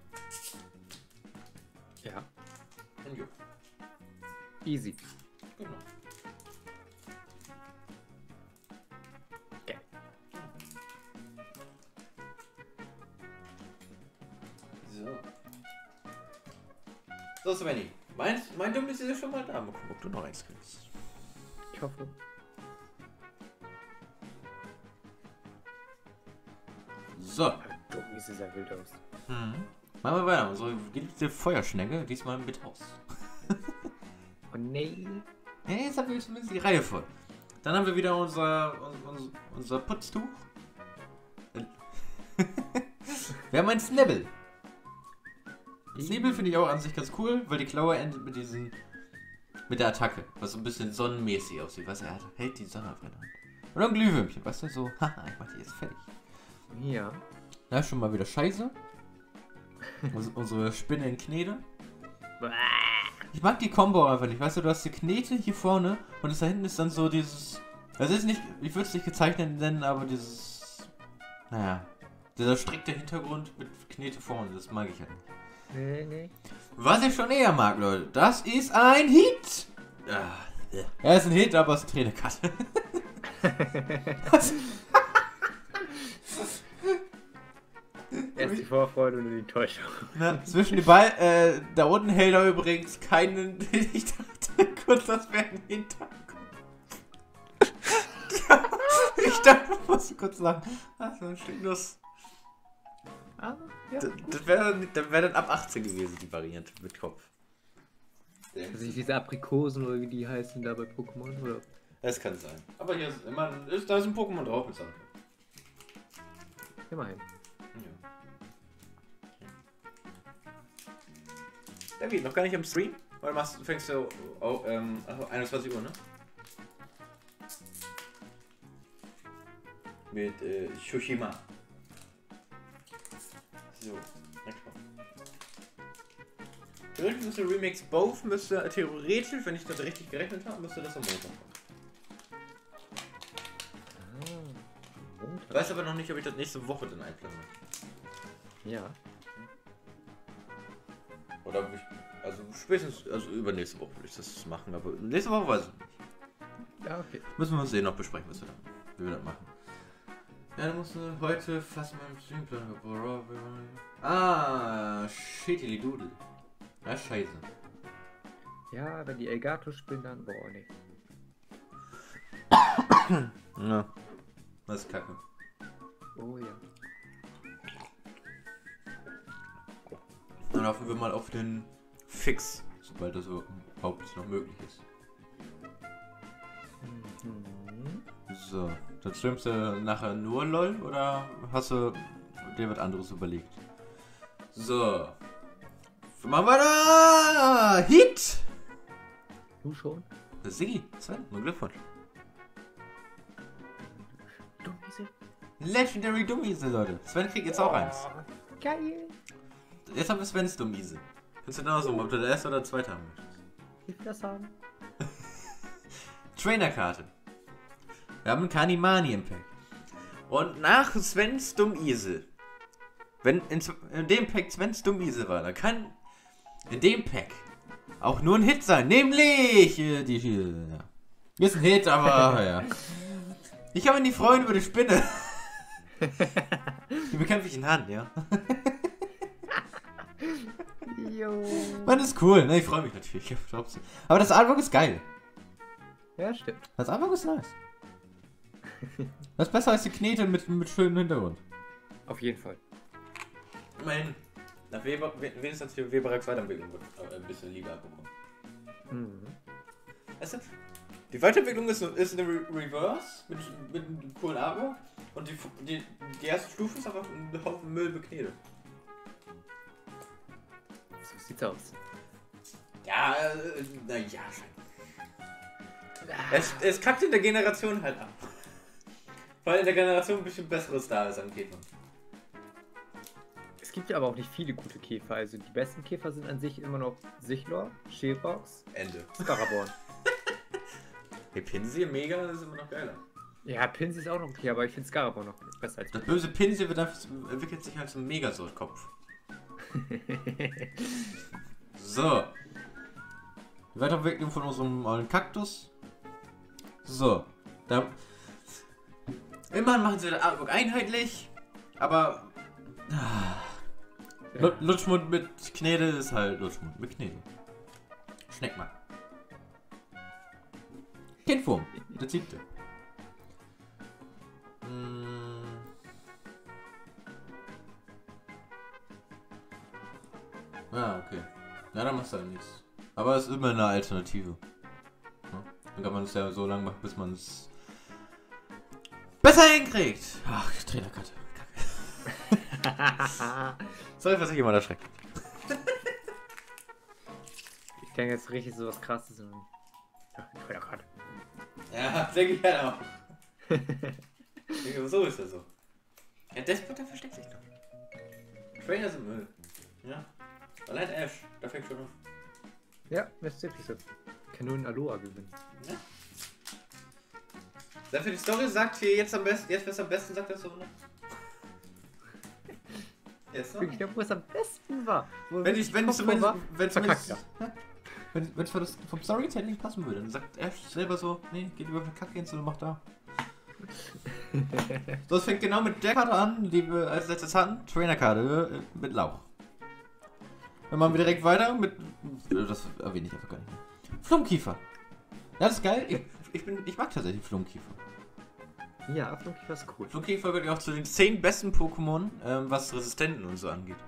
Ja. Und jo. Easy. Genau. So, Svenny. Mein Dumm ist ja schon mal da. Mal gucken, ob du noch eins kriegst. Ich hoffe. So. Dummies sieht sehr wild aus. Machen wir weiter. So, geliebte Feuerschnecke, diesmal mit Haus. Oh nee. Ja, jetzt haben wir zumindest die Reihe voll. Dann haben wir wieder unser Putztuch. Wir haben ein Snibble. Snibble finde ich auch an sich ganz cool, weil die Klaue endet mit der Attacke, was so ein bisschen sonnenmäßig aussieht, was er hält die Sonne auf einer Hand. Und ein Glühwürmchen, weißt du, so, haha, ich mach die jetzt fertig. Ja. Da ist schon mal wieder Scheiße. Unsere Spinne in Knete. Ich mag die Combo einfach nicht, weißt du hast die Knete hier vorne und da hinten ist dann so dieses, das ist nicht, ich würde es nicht gezeichnet nennen, aber dieses, naja, dieser strikte Hintergrund mit Knete vorne, das mag ich halt nicht. Nee. Was ich schon eher mag, Leute, das ist ein Hit! Er ist ein Hit, aber es ist eine Tränekarte. Erst die Vorfreude und die Enttäuschung. Na, zwischen die Beinen, da unten hält er übrigens keinen, ich dachte kurz, das wäre ein Hintergrund. Ich Ich dachte, muss ich kurz sagen. Also ein Stück Nuss. Ah, ja. Das wäre dann ab 18 gewesen, die Variante mit Kopf. Also nicht diese Aprikosen oder wie die heißen da bei Pokémon, oder? Das kann sein. Aber hier ist immer da ist ein Pokémon drauf mit Soundtrack. Immerhin. Ja. David, noch gar nicht im Stream? Oder fängst du 21 Uhr, ne? Mit Tsushima. So, next one. Theoretisch müsste Remix Both, theoretisch, wenn ich das richtig gerechnet habe, müsste das am Montag kommen. Ich weiß aber noch nicht, ob ich das nächste Woche dann einplane. Ja. Oder ob ich, also spätestens, also übernächste Woche würde ich das machen, aber nächste Woche weiß ich nicht. Ja, okay. Müssen wir uns noch besprechen, wie wir das machen. Ja, dann musst du heute fast mal im Streamplan. Shitty Doodle. Ja, scheiße. Ja, wenn die Elgato spielen, dann boah, nee. Ja. Das ist kacke. Oh ja. Dann hoffen wir mal auf den Fix, sobald das überhaupt noch möglich ist. Mhm. So, dann streamst du nachher nur LOL oder hast du dir was anderes überlegt? So. Wir machen weiter! Hit! Du schon? Siggi, Sven, nur Glückwunsch. Dummiese. Legendary Dummiese, Leute. Sven kriegt jetzt auch eins. Geil. Jetzt haben wir Svens Dummiese. Kannst du dann auch so, ob du der erste oder zweite haben möchtest. Ich will das haben. Trainerkarte. Wir haben einen Kanimani im Pack. Und nach Svens Dummiese, wenn in dem Pack Svens Dummiese war, dann kann in dem Pack auch nur ein Hit sein. Nämlich die hier. Ja. Ist ein Hit, aber ja. Ich habe die Freunde über die Spinne. Die bekämpfe ich in Hand, ja. Jo. Man, ist cool, ne? Ich freue mich natürlich. Aber das Artwork ist geil. Ja, stimmt. Das Artwork ist nice. Das ist besser als die Knete mit schönem Hintergrund. Auf jeden Fall. Immerhin. Nach Weber, wenigstens für Weberacks Weiterentwicklung wird ein bisschen Liebe abbekommen. Mhm. Weißt du, die Weiterentwicklung ist eine Reverse mit einem coolen Artwork und die erste Stufe ist einfach ein Haufen Müll mit Knete. So sieht's aus. Ja, naja. Es kackt in der Generation halt ab. Weil in der Generation ein bisschen besseres da ist an Käfern. Es gibt ja aber auch nicht viele gute Käfer. Also die besten Käfer sind an sich immer noch Sichlor, Shellbox, Ende. Scaraborn. Der Pinsir Mega ist immer noch geiler. Ja, Pinsir ist auch noch okay, aber ich finde Scaraborn noch besser als Das böse Pinsir entwickelt sich als ein Megasort-Kopf. So. Die Weiterentwicklung von unserem ollen Kaktus. So. Da. Immerhin machen sie das Artwork einheitlich, aber. Lutschmund mit Knete ist halt Lutschmund mit Knete. Schneckmann. Kindwurm, der 7. Okay. Ja, dann machst du halt nichts. Aber es ist immer eine Alternative. Ja? Dann kann man es ja so lange machen, bis man es besser hinkriegt. Ach, Trainerkarte. Sorry, was ich jemand erschreckt. Ich denke jetzt richtig so was Krasses. Trainerkarte. Ja, denke ich halt auch. So ist das so. Ja, Despot, der versteckt sich noch. Trainer sind Müll. Ja. Allein Ash, da fängt schon an. Ja, das ist wirklich so. Kann nur ein Aloha gewinnen. Ja. Dafür die Story sagt hier jetzt am besten, sagt das so, ne? Jetzt noch? Ich glaube, wo es am besten war. Wenn es vom Storytelling passen würde, dann sagt Ash selber so, nee, geht über Kacke ins und mach da. So, es fängt genau mit der Karte an, die wir als letztes hatten. Trainerkarte mit Lauch. Dann machen wir direkt weiter mit. Das erwähne ich einfach gar nicht mehr. Flummkiefer. Ja, das ist geil. Ich mag tatsächlich Flummkiefer. Ja, Flunkiefer ist cool. Flunkiefer gehört ja auch zu den 10 besten Pokémon, was Resistenten und so angeht.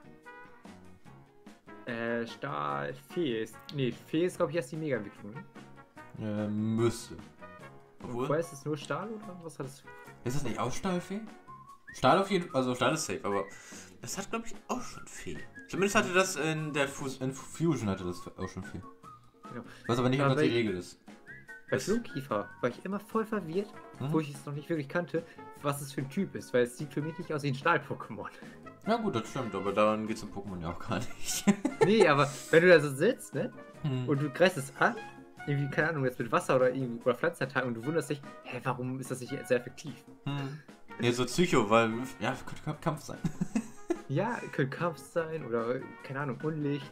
Stahl, Fee ist. Nee, Fee ist, glaube ich, erst die Mega-Entwicklung. Ne? Müsste. Obwohl. Vorher ist es nur Stahl oder was hat es? Ist das nicht auch Stahlfee? Stahl auf jeden Fall, also Stahl ist safe, aber das hat, glaube ich, auch schon Fee. Zumindest hatte das in der in Fusion hatte das auch schon Fee. Genau. Was aber nicht, ob das die Regel ist. Bei Flunkiefer war ich immer voll verwirrt, wo ich es noch nicht wirklich kannte, was es für ein Typ ist, weil es sieht für mich nicht aus wie ein Stahl-Pokémon. Ja gut, das stimmt, aber daran geht es im Pokémon ja auch gar nicht. Nee, aber wenn du da so sitzt, ne, und du greifst es an, irgendwie, keine Ahnung, jetzt mit Wasser oder Pflanzenattacken und du wunderst dich, hä, warum ist das nicht sehr effektiv? Ja, so Psycho, weil, ja, könnte Kampf sein. Ja, könnte Kampf sein oder, keine Ahnung, Unlicht.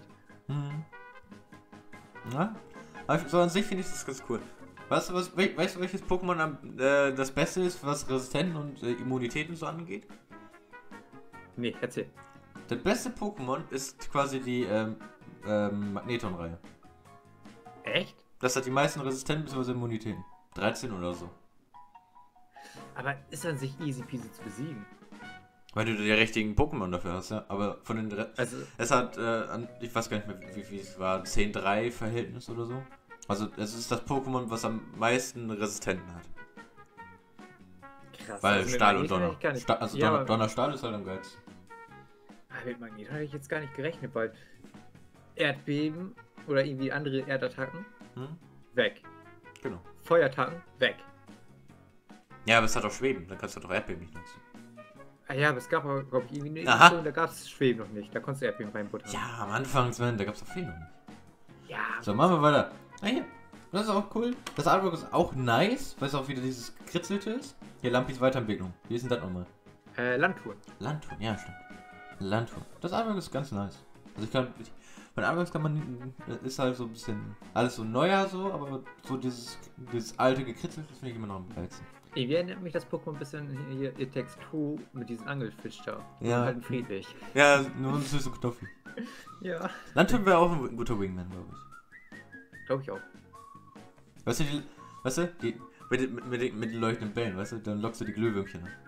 Ja, aber so an sich finde ich das ganz cool. Weißt du, welches Pokémon das Beste ist, was Resistenzen und Immunitäten so angeht? Nee, erzähl. Das beste Pokémon ist quasi die Magneton-Reihe. Echt? Das hat die meisten Resistenzen bzw. Immunitäten. 13 oder so. Aber ist an sich easy peasy zu besiegen. Weil du die richtigen Pokémon dafür hast, ja. Aber von den Also, es hat, ich weiß gar nicht mehr, wie es war, 10-3 Verhältnis oder so. Also es ist das Pokémon, was am meisten Resistenten hat. krass. Weil Also mit Stahl und Magneton Donner. hätte ich gar nicht- Also Ja, Donner, aber- Donnerstahl ist halt am geilsten. Mit Magneton hätte ich jetzt gar nicht gerechnet, weil Erdbeben oder irgendwie andere Erdattacken, weg. Genau. Feuerattacken, weg. Ja, aber es hat auch Schweben, dann kannst du doch Erdbeben nicht nutzen. Ah ja, aber es gab aber, glaube ich, irgendwie eine Aha. Edition, da gab es Schweben noch nicht. Da konntest du Erdbeben reinbuttern. Ja, am Anfang, Sven, da gab es doch viel noch nicht. Ja. So, machen wir weiter. Ah, hier. Das ist auch cool. Das Artwork ist auch nice, weil es auch wieder dieses gekritzelte ist. Hier, Lampis Weiterentwicklung. Wie ist denn das nochmal? Landtouren. Landtouren, ja, stimmt. Landtouren. Das Artwork ist ganz nice. Also von Artworks kann man, ist halt so ein bisschen, alles so neuer so, aber so dieses alte gekritzelte, das finde ich immer noch am geilsten. Irgendwie erinnert mich das Pokémon ein bisschen hier, ihr Text 2 mit diesem Angelfisch da. Die Ja. sind halt friedlich. Ja, nur ein süßer Knopfi. Ja. Landtouren wäre auch ein guter Wingman, glaube ich. Glaube ich auch. Weißt du, mit den leuchtenden Bällen, weißt du, dann lockst du die Glühwürmchen an.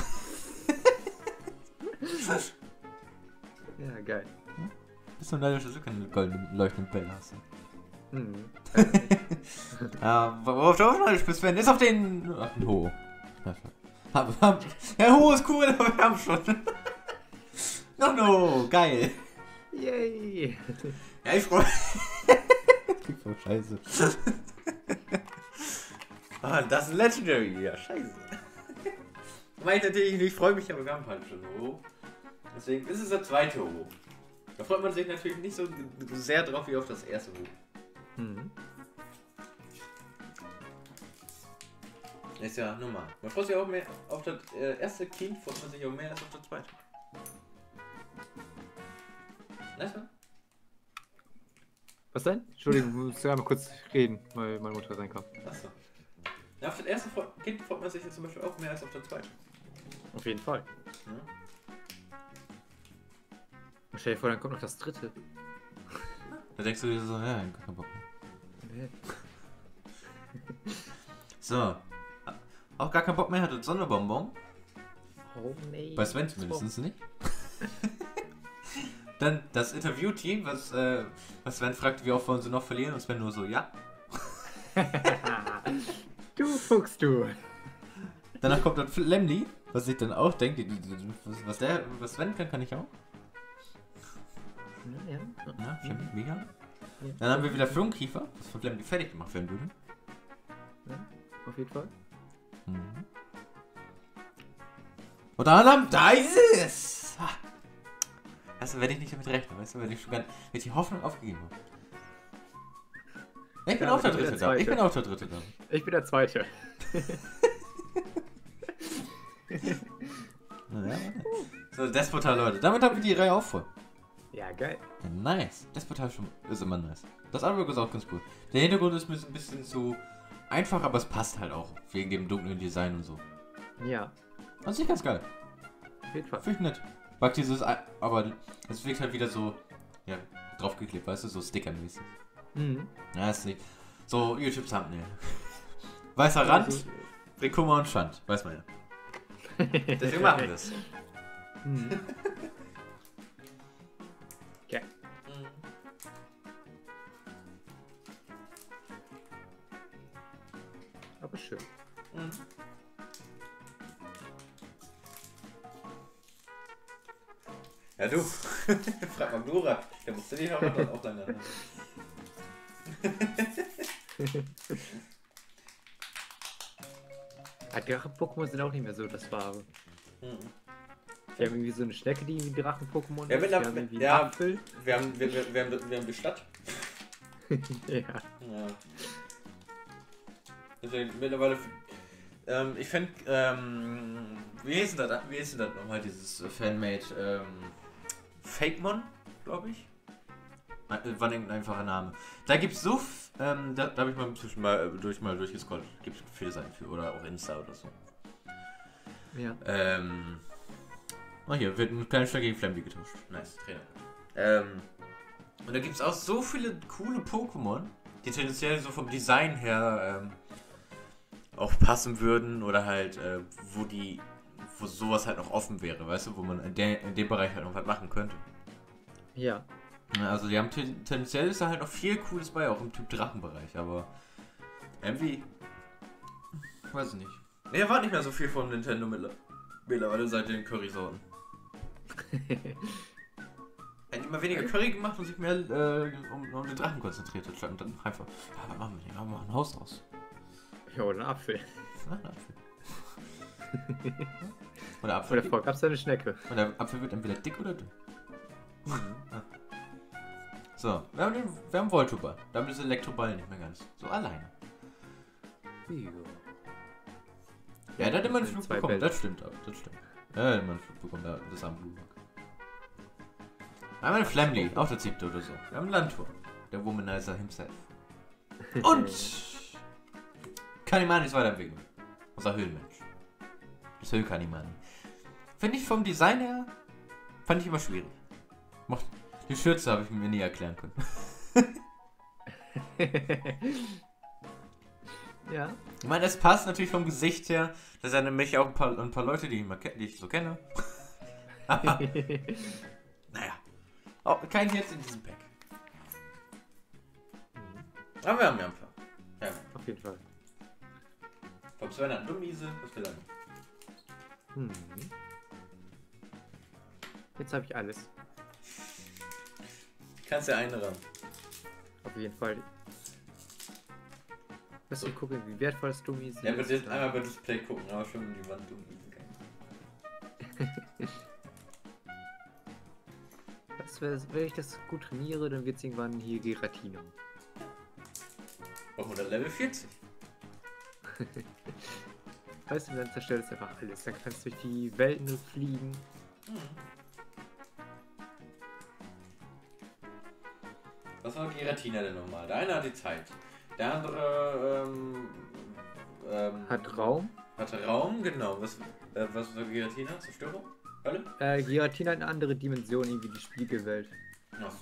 Ja, geil. Bist du neidisch, dass du keine goldenen leuchtenden Bälle hast? Mhm. Worauf du auch neidisch bist, Sven, ist auf den... Ach, ein Ho. Der Ho ist cool, aber wir haben schon. No, geil. Yay. Ja, ich freue mich. Klingt voll scheiße. Das ist Legendary. Ja, scheiße. Meint natürlich nicht, ich freue mich, aber wir haben halt schon Ho. Deswegen ist es der zweite Ho. Da freut man sich natürlich nicht so sehr drauf wie auf das erste Ho. Mhm. Ist ja normal. Man freut sich auch mehr auf das erste Kind, freut man sich auch mehr als auf das zweite. Nice, ne? Was denn? Entschuldigung, ich muss ja mal kurz reden, weil meine Mutter reinkam. Achso. Ja, auf das erste Kind freut man sich jetzt zum Beispiel auch mehr als auf das zweite. Auf jeden Fall. Ja? Stell dir vor, dann kommt noch das dritte. Da denkst du dir so, ja, gar keinen Bock mehr. So. Auch gar keinen Bock mehr hat das Sonderbonbon. Oh nee. Bei Sven zumindest nicht. Dann das Interview-Team, was Sven fragt, wie oft wollen sie noch verlieren, und Sven nur so, ja. Du Fuchs, du. Danach kommt dann Flemly, was ich dann auch denke, was Sven kann ich auch. Ja. Ja, Flemly, mega. Ja. Dann haben wir wieder Flunkiefer, was von Flemly fertig gemacht werden würde. Ja, auf jeden Fall. Mhm. Und dann da ist es! Weißt du, wenn ich nicht damit rechne, weißt du, wenn ich die Hoffnung aufgegeben habe. Ich bin Ja, auch der ich bin Dritte der da. Ich Zweite. bin auch der Dritte da. Ich bin der Zweite. Ja. So, Despotar, Leute. Damit haben wir die Reihe auch voll. Ja, geil. Ja, nice. Despotar ist immer nice. Das Artwork ist auch ganz cool. Der Hintergrund ist ein bisschen zu einfach, aber es passt halt auch. Wegen dem dunklen Design und so. Ja, An sich ganz geil. auf jeden Fall. Finde ich nett. Mag dieses, aber es wirkt halt wieder so, ja, draufgeklebt, weißt du, so stickermäßig. Mhm. Ja, ist nicht. So YouTube-Thumbnail. Weißer Rand, Bring Kummer und Schand, weiß man ja. Deswegen machen wir es. Mhm. Ja. Aber schön. Mhm. Ja, du. Frag mal Glurak. Der musste dich auch noch auseinander. Drachen-Pokémon sind auch nicht mehr so das Wahre. Mhm. Wir haben irgendwie so eine Schnecke, die irgendwie Drachen-Pokémon Ja, ist. Wir haben irgendwie einen Apfel. wir haben die Stadt. Ja. Ja. Deswegen mittlerweile. Ich fände, wie hieß denn das nochmal, dieses Fanmade, Fakemon, glaube ich? War ein einfacher Name. Da gibt's so, da habe ich mal inzwischen mal durchgescrollt. Gibt viele Seiten für, oder auch Insta oder so. Ja. Oh, hier wird ein Kleinstadt gegen Flamby getauscht. Nice, Trainer. Und da gibt's auch so viele coole Pokémon, die tendenziell so vom Design her, auch passen würden oder halt, wo sowas halt noch offen wäre, weißt du, wo man in dem Bereich halt noch was machen könnte. Ja. Also die haben tendenziell ist da halt noch viel Cooles bei, auch im Typ Drachenbereich, aber irgendwie, weiß ich nicht. Ne, war nicht mehr so viel von Nintendo mittlerweile seit den Currysorten. Hätten immer weniger Curry gemacht und sich mehr um den Drachen konzentriert, statt dann einfach, ja, was machen wir denn? Wir machen ein Haus draus. Ja, oder ein Apfel. Ja, ein Apfel. Oder Apfel. Oder vorher gab es eine Schnecke. Und der Apfel wird entweder dick oder dünn. Mhm. Ja. So, wir haben Voltoball. Damit ist Elektroball nicht mehr ganz. So alleine. Ja, der hat immer einen Flug bekommen. Bälle. Das stimmt auch. Das stimmt. Ja, der hat immer einen Flug bekommen. Das ist am Bluemark. Wir haben einen Flamly, auch der 7. oder so. Wir haben einen Landtor. Der Womanizer himself. Und Kanimani ist weiter im Weg. Unser Höhlenmensch. Das Höhlenkanimani. Finde ich vom Design her, fand ich immer schwierig. Die Schürze habe ich mir nie erklären können. Ja. Ich meine, es passt natürlich vom Gesicht her. Da sind nämlich auch ein paar Leute, die ich so kenne. Aber, naja. Oh, kein Hits in diesem Pack. Aber wir haben ja ein paar. Ja. Auf jeden Fall. Vom Sven hat Dummiese, was will er noch? Mhm. Jetzt habe ich alles. Kannst ja einrahmen. Auf jeden Fall. Lass mich gucken, wie wertvoll das Dummi ist. Ja, aber jetzt einmal bei Display gucken, aber schon um die Wand Dummiese. Wenn ich das gut trainiere, dann wird es irgendwann hier Giratina. Brauchen wir dann Level 40? Weißt du, dann zerstört es einfach alles. Dann kannst du durch die Welten fliegen. Was war Giratina denn nochmal? Der eine hat die Zeit. Der andere Hat Raum. Hatte Raum, genau. Was war Giratina? Zerstörung? Hölle? Giratina hat eine andere Dimension, irgendwie die Spiegelwelt. Achso.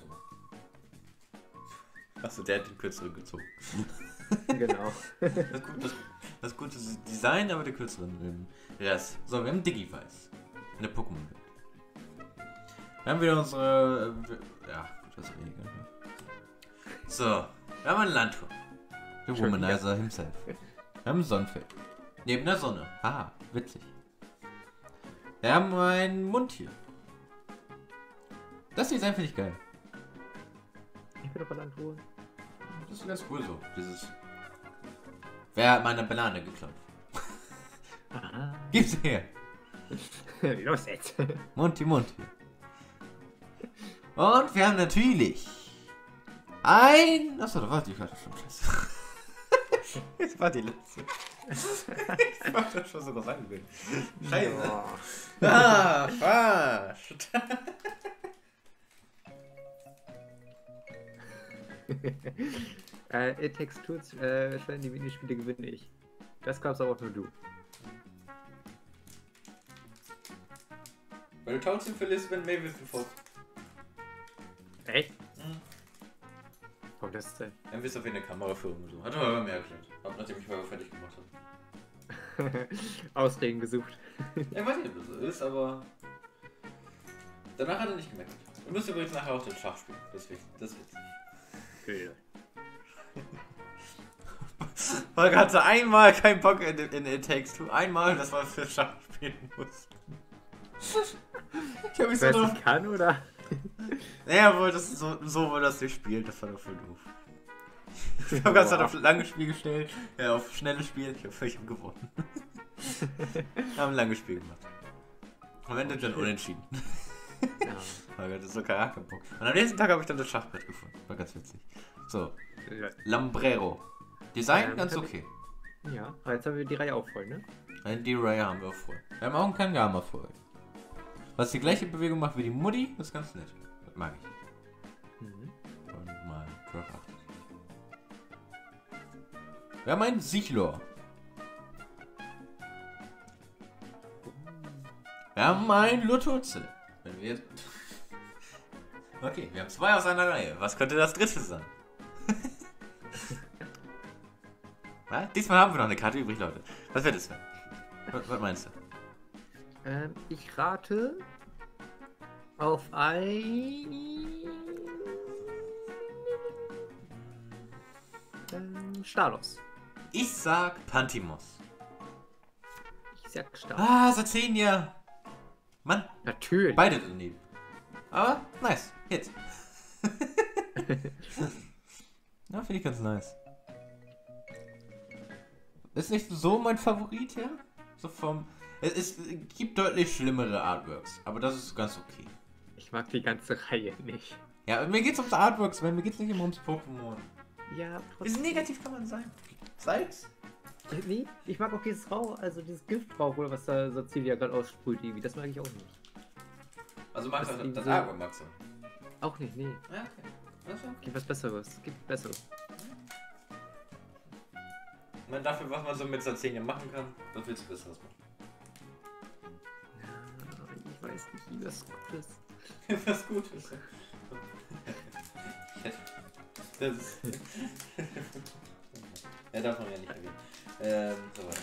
Achso, der hat den kürzeren gezogen. Genau. Das gute Design, aber der kürzeren Rest. So, wir haben Digivice. Eine Pokémon-Welt. Wir haben wieder unsere. Ja, das ist weniger. Ne? So, wir haben einen Landtor. Der Womanizer himself. Wir haben Sonnenfeld. Neben der Sonne. Haha, witzig. Wir haben einen Mundtier. Das Design finde ich geil. Ich bin auf der Landruhe. Das ist ganz cool so. Dieses. Wer hat meine Banane geklaut? Aha. Gib's her. Los jetzt. Monty. Und wir haben natürlich Achso, da war die gerade schon. Scheiße. Das war die letzte. Ich war das schon so was angewöhnt. Scheiße. Ah, fast. It Takes Two, stellen die Minispiele gewinne ich. Das gab's aber auch nur du. Weil du Townsend verlierst, wenn Mavis sofort. Echt? Warum das denn? Dann bist du auf eine Kameraführung und so. Hat aber mehr erklärt. Nachdem ich Feuer fertig gemacht habe. Ausreden gesucht. Ich weiß nicht, ob das so ist, aber danach hat er nicht gemerkt. Wir müssen übrigens nachher auch den Schach spielen. Das ist wichtig. Das ist witzig. Okay. Holger hatte einmal keinen Bock in It Takes Two. Einmal, das war für Schach spielen mussten. Ich hab mich so drauf... Ich kann, oder? Naja, aber so wurde das nicht spielen. Das war doch voll doof. Ich hab ganz auf langes Spiel gestellt. Ja, auf schnelles Spiel. Ich hab gewonnen. Wir haben ein langes Spiel gemacht. Am Ende dann unentschieden. Ja. Oh Gott, das ist so Charakterbock. Und am nächsten Tag habe ich dann das Schachbrett gefunden. War ganz witzig. So. Lambrero. Design ganz okay. Ja, aber jetzt haben wir die Reihe auch voll, ne? Die Reihe haben wir auch voll. Wir haben auch einen Kangama voll. Was die gleiche Bewegung macht wie die Mutti, ist ganz nett. Das mag ich. Mhm. Und mal Draft 8. Wir haben einen Sichlor. Wir haben einen Lotutze. Wenn wir... Okay, wir haben 2 aus einer Reihe. Was könnte das dritte sein? Was? Diesmal haben wir noch eine Karte übrig, Leute. Was wird es denn? Was meinst du? Ich rate auf ein Stalos. Ich sag Pantimos. Ich sag Stalos. Ah, Sazenia. Mann, Natürlich. beide daneben. Aber, nice. Jetzt. Ja, finde ich ganz nice. Ist nicht so mein Favorit, ja? So vom... Es gibt deutlich schlimmere Artworks, aber das ist ganz okay. Ich mag die ganze Reihe nicht. Ja, mir geht's ums Artworks, weil mir geht's nicht immer ums Pokémon. Ja, Wie negativ kann man sein? Salz? Nee, ich mag auch dieses dieses Giftrauch, oder was da Sazilia gerade aussprüht irgendwie. Das mag ich auch nicht. Also magst du das so... Artwork, magst du? Auch nicht, nee. Ja, okay. Also. Gibt was Besseres. Gibt Besseres. Man dafür, was man so mit Sazenia machen kann, das willst du besseres machen. Ich weiß nicht, wie das gut ist. Was gut ist. Das ist... Ja, darf man ja nicht erwähnen.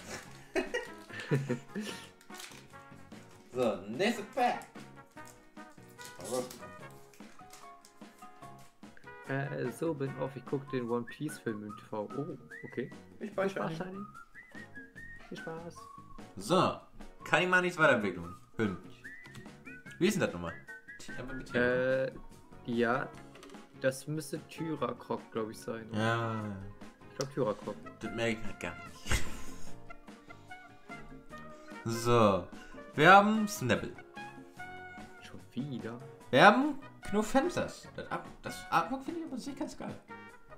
So, so, nächste Pack. So, bin auf, ich gucke den One Piece Film im TV. Oh, okay. Ich Viel Spaß, Shiny. Viel Spaß. So, Kanimanis Weiterentwicklung. 5. Wie ist denn das nochmal? Ja, das müsste Tyrakrok, glaube ich, sein. Ja. Ich glaube Tyrakrok. Das merke ich halt gar nicht. So, wir haben Snapple. Schon wieder? Wir haben Knofensas. Das Artwork finde ich aber sicher ganz geil.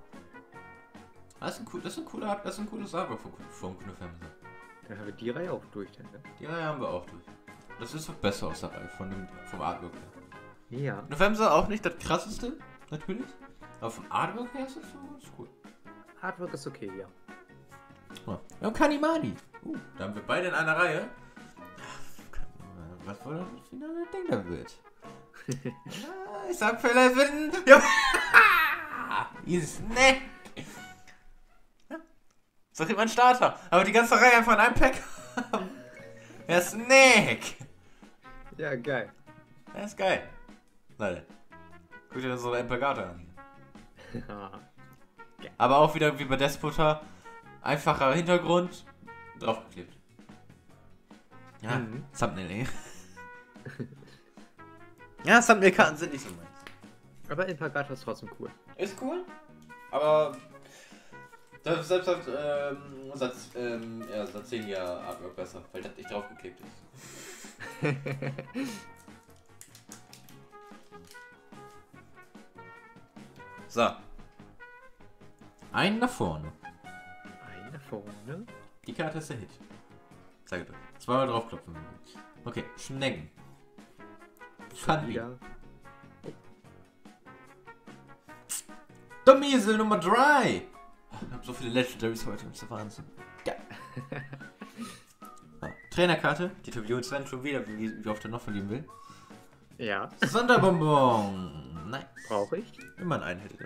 Das ist ein cooles Artwork vom Knofensa. Dann haben wir die Reihe auch durch, ne? Die Reihe haben wir auch durch. Das ist doch besser aus der Reihe vom Artwork her. Ja. Knofensa auch nicht das krasseste, natürlich. Aber vom Artwork her ist das schon ganz cool. Artwork ist okay, ja. Ja. Wir haben Kanimani. Da haben wir beide in einer Reihe. Was wohl das finale Ding da wird? Ich sag vielleicht wird ja. Snack. So kriegt man Starter. Aber die ganze Reihe einfach in einem Pack. Ja, Snack. Ja, geil. Das ist geil. Leute. Guck dir so ein Pagata an. Aber auch wieder wie bei Despota. Einfacher Hintergrund. Draufgeklebt. Ja, Thumbnail, ey. Ja, Thumbnail-Karten sind nicht so meins. Aber Impagato ist trotzdem cool. Ist cool, aber das selbst hat Sazenia Artwork besser, weil das nicht draufgeklebt ist. So. Einen nach vorne. Einen nach vorne? Die Karte ist der Hit. Sag ich doch. Zweimal draufklopfen. Okay, Schnecken. Funny. Domiesel Nummer 3. Ich hab so viele Legendaries heute, das ist der Wahnsinn. Geil. So, Trainerkarte. Die Tobion Sven schon wieder, wie oft er noch verlieben will. Ja. Sonderbonbon. Nice. Brauche ich? Immer einen hätte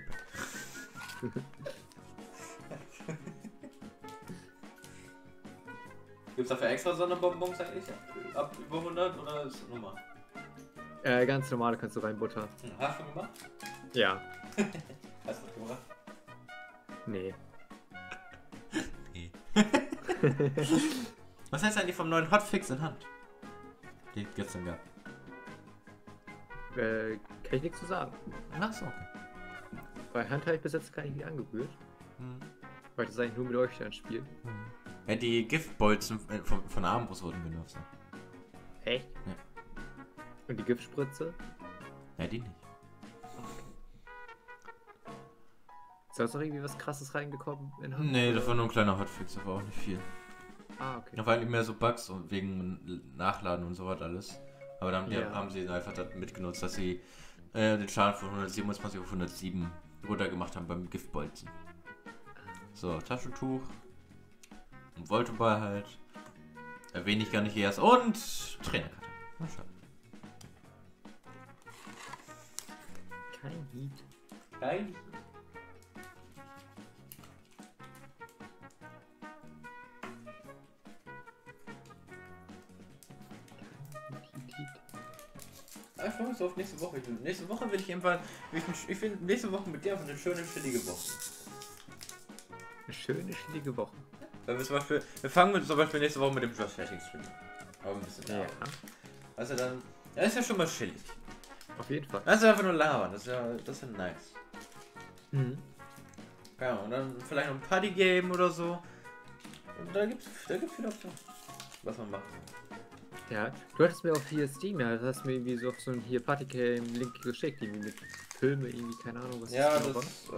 dabei. Gibt's dafür extra Sonderbonbons eigentlich? Ab über 100 oder ist das normal? Ganz normale kannst du reinbuttern. Hast du gemacht? Ja. Hast du gemacht? Nee. Nee. Was heißt eigentlich vom neuen Hotfix in Hand? Die gestern gab. Kann ich nichts zu sagen. Ach so, okay. Bei Hand habe ich bis jetzt gar nicht angerührt. Weil ich das eigentlich nur mit euch dann spiele. Ja, die Giftbolzen von der Armbrust wurden genutzt. Echt? Ja. Und die Giftspritze? Ja, die nicht. Ist da noch irgendwie was krasses reingekommen in Hand? Nee, das war nur ein kleiner Hotfix, das war auch nicht viel. Ah, okay. Da waren nicht mehr so Bugs und wegen Nachladen und so was alles. Aber dann Ja. haben sie einfach das mitgenutzt, dass sie den Schaden von 127 auf 107 runtergemacht haben beim Giftbolzen. So, Taschentuch. Und Volteball halt. Erwähne ich gar nicht erst. Und Trainerkarte. Na schön. Kein Heat. Geil. Ich freue mich so auf nächste Woche. Nächste Woche will ich einfach. Ich will nächste Woche mit dir einfach eine schöne, chillige Woche. Eine schöne, chillige Woche. Weil wir zum Beispiel. Wir fangen zum Beispiel nächste Woche mit dem Just Chatting Stream. Aber ein bisschen Ja. labern. Also dann. Das ist ja schon mal chillig. Auf jeden Fall. Das ist einfach nur labern. Das ist ja nice. Mhm. Ja, und dann vielleicht noch ein Party-Game oder so. Und da gibt's viele Optionen. Was man macht. Ja, du hattest mir auf hier Steam, ja, du hast mir irgendwie so auf so einen hier Partygame-Link geschickt, irgendwie mit Filme, irgendwie, keine Ahnung, was Ja, genau das,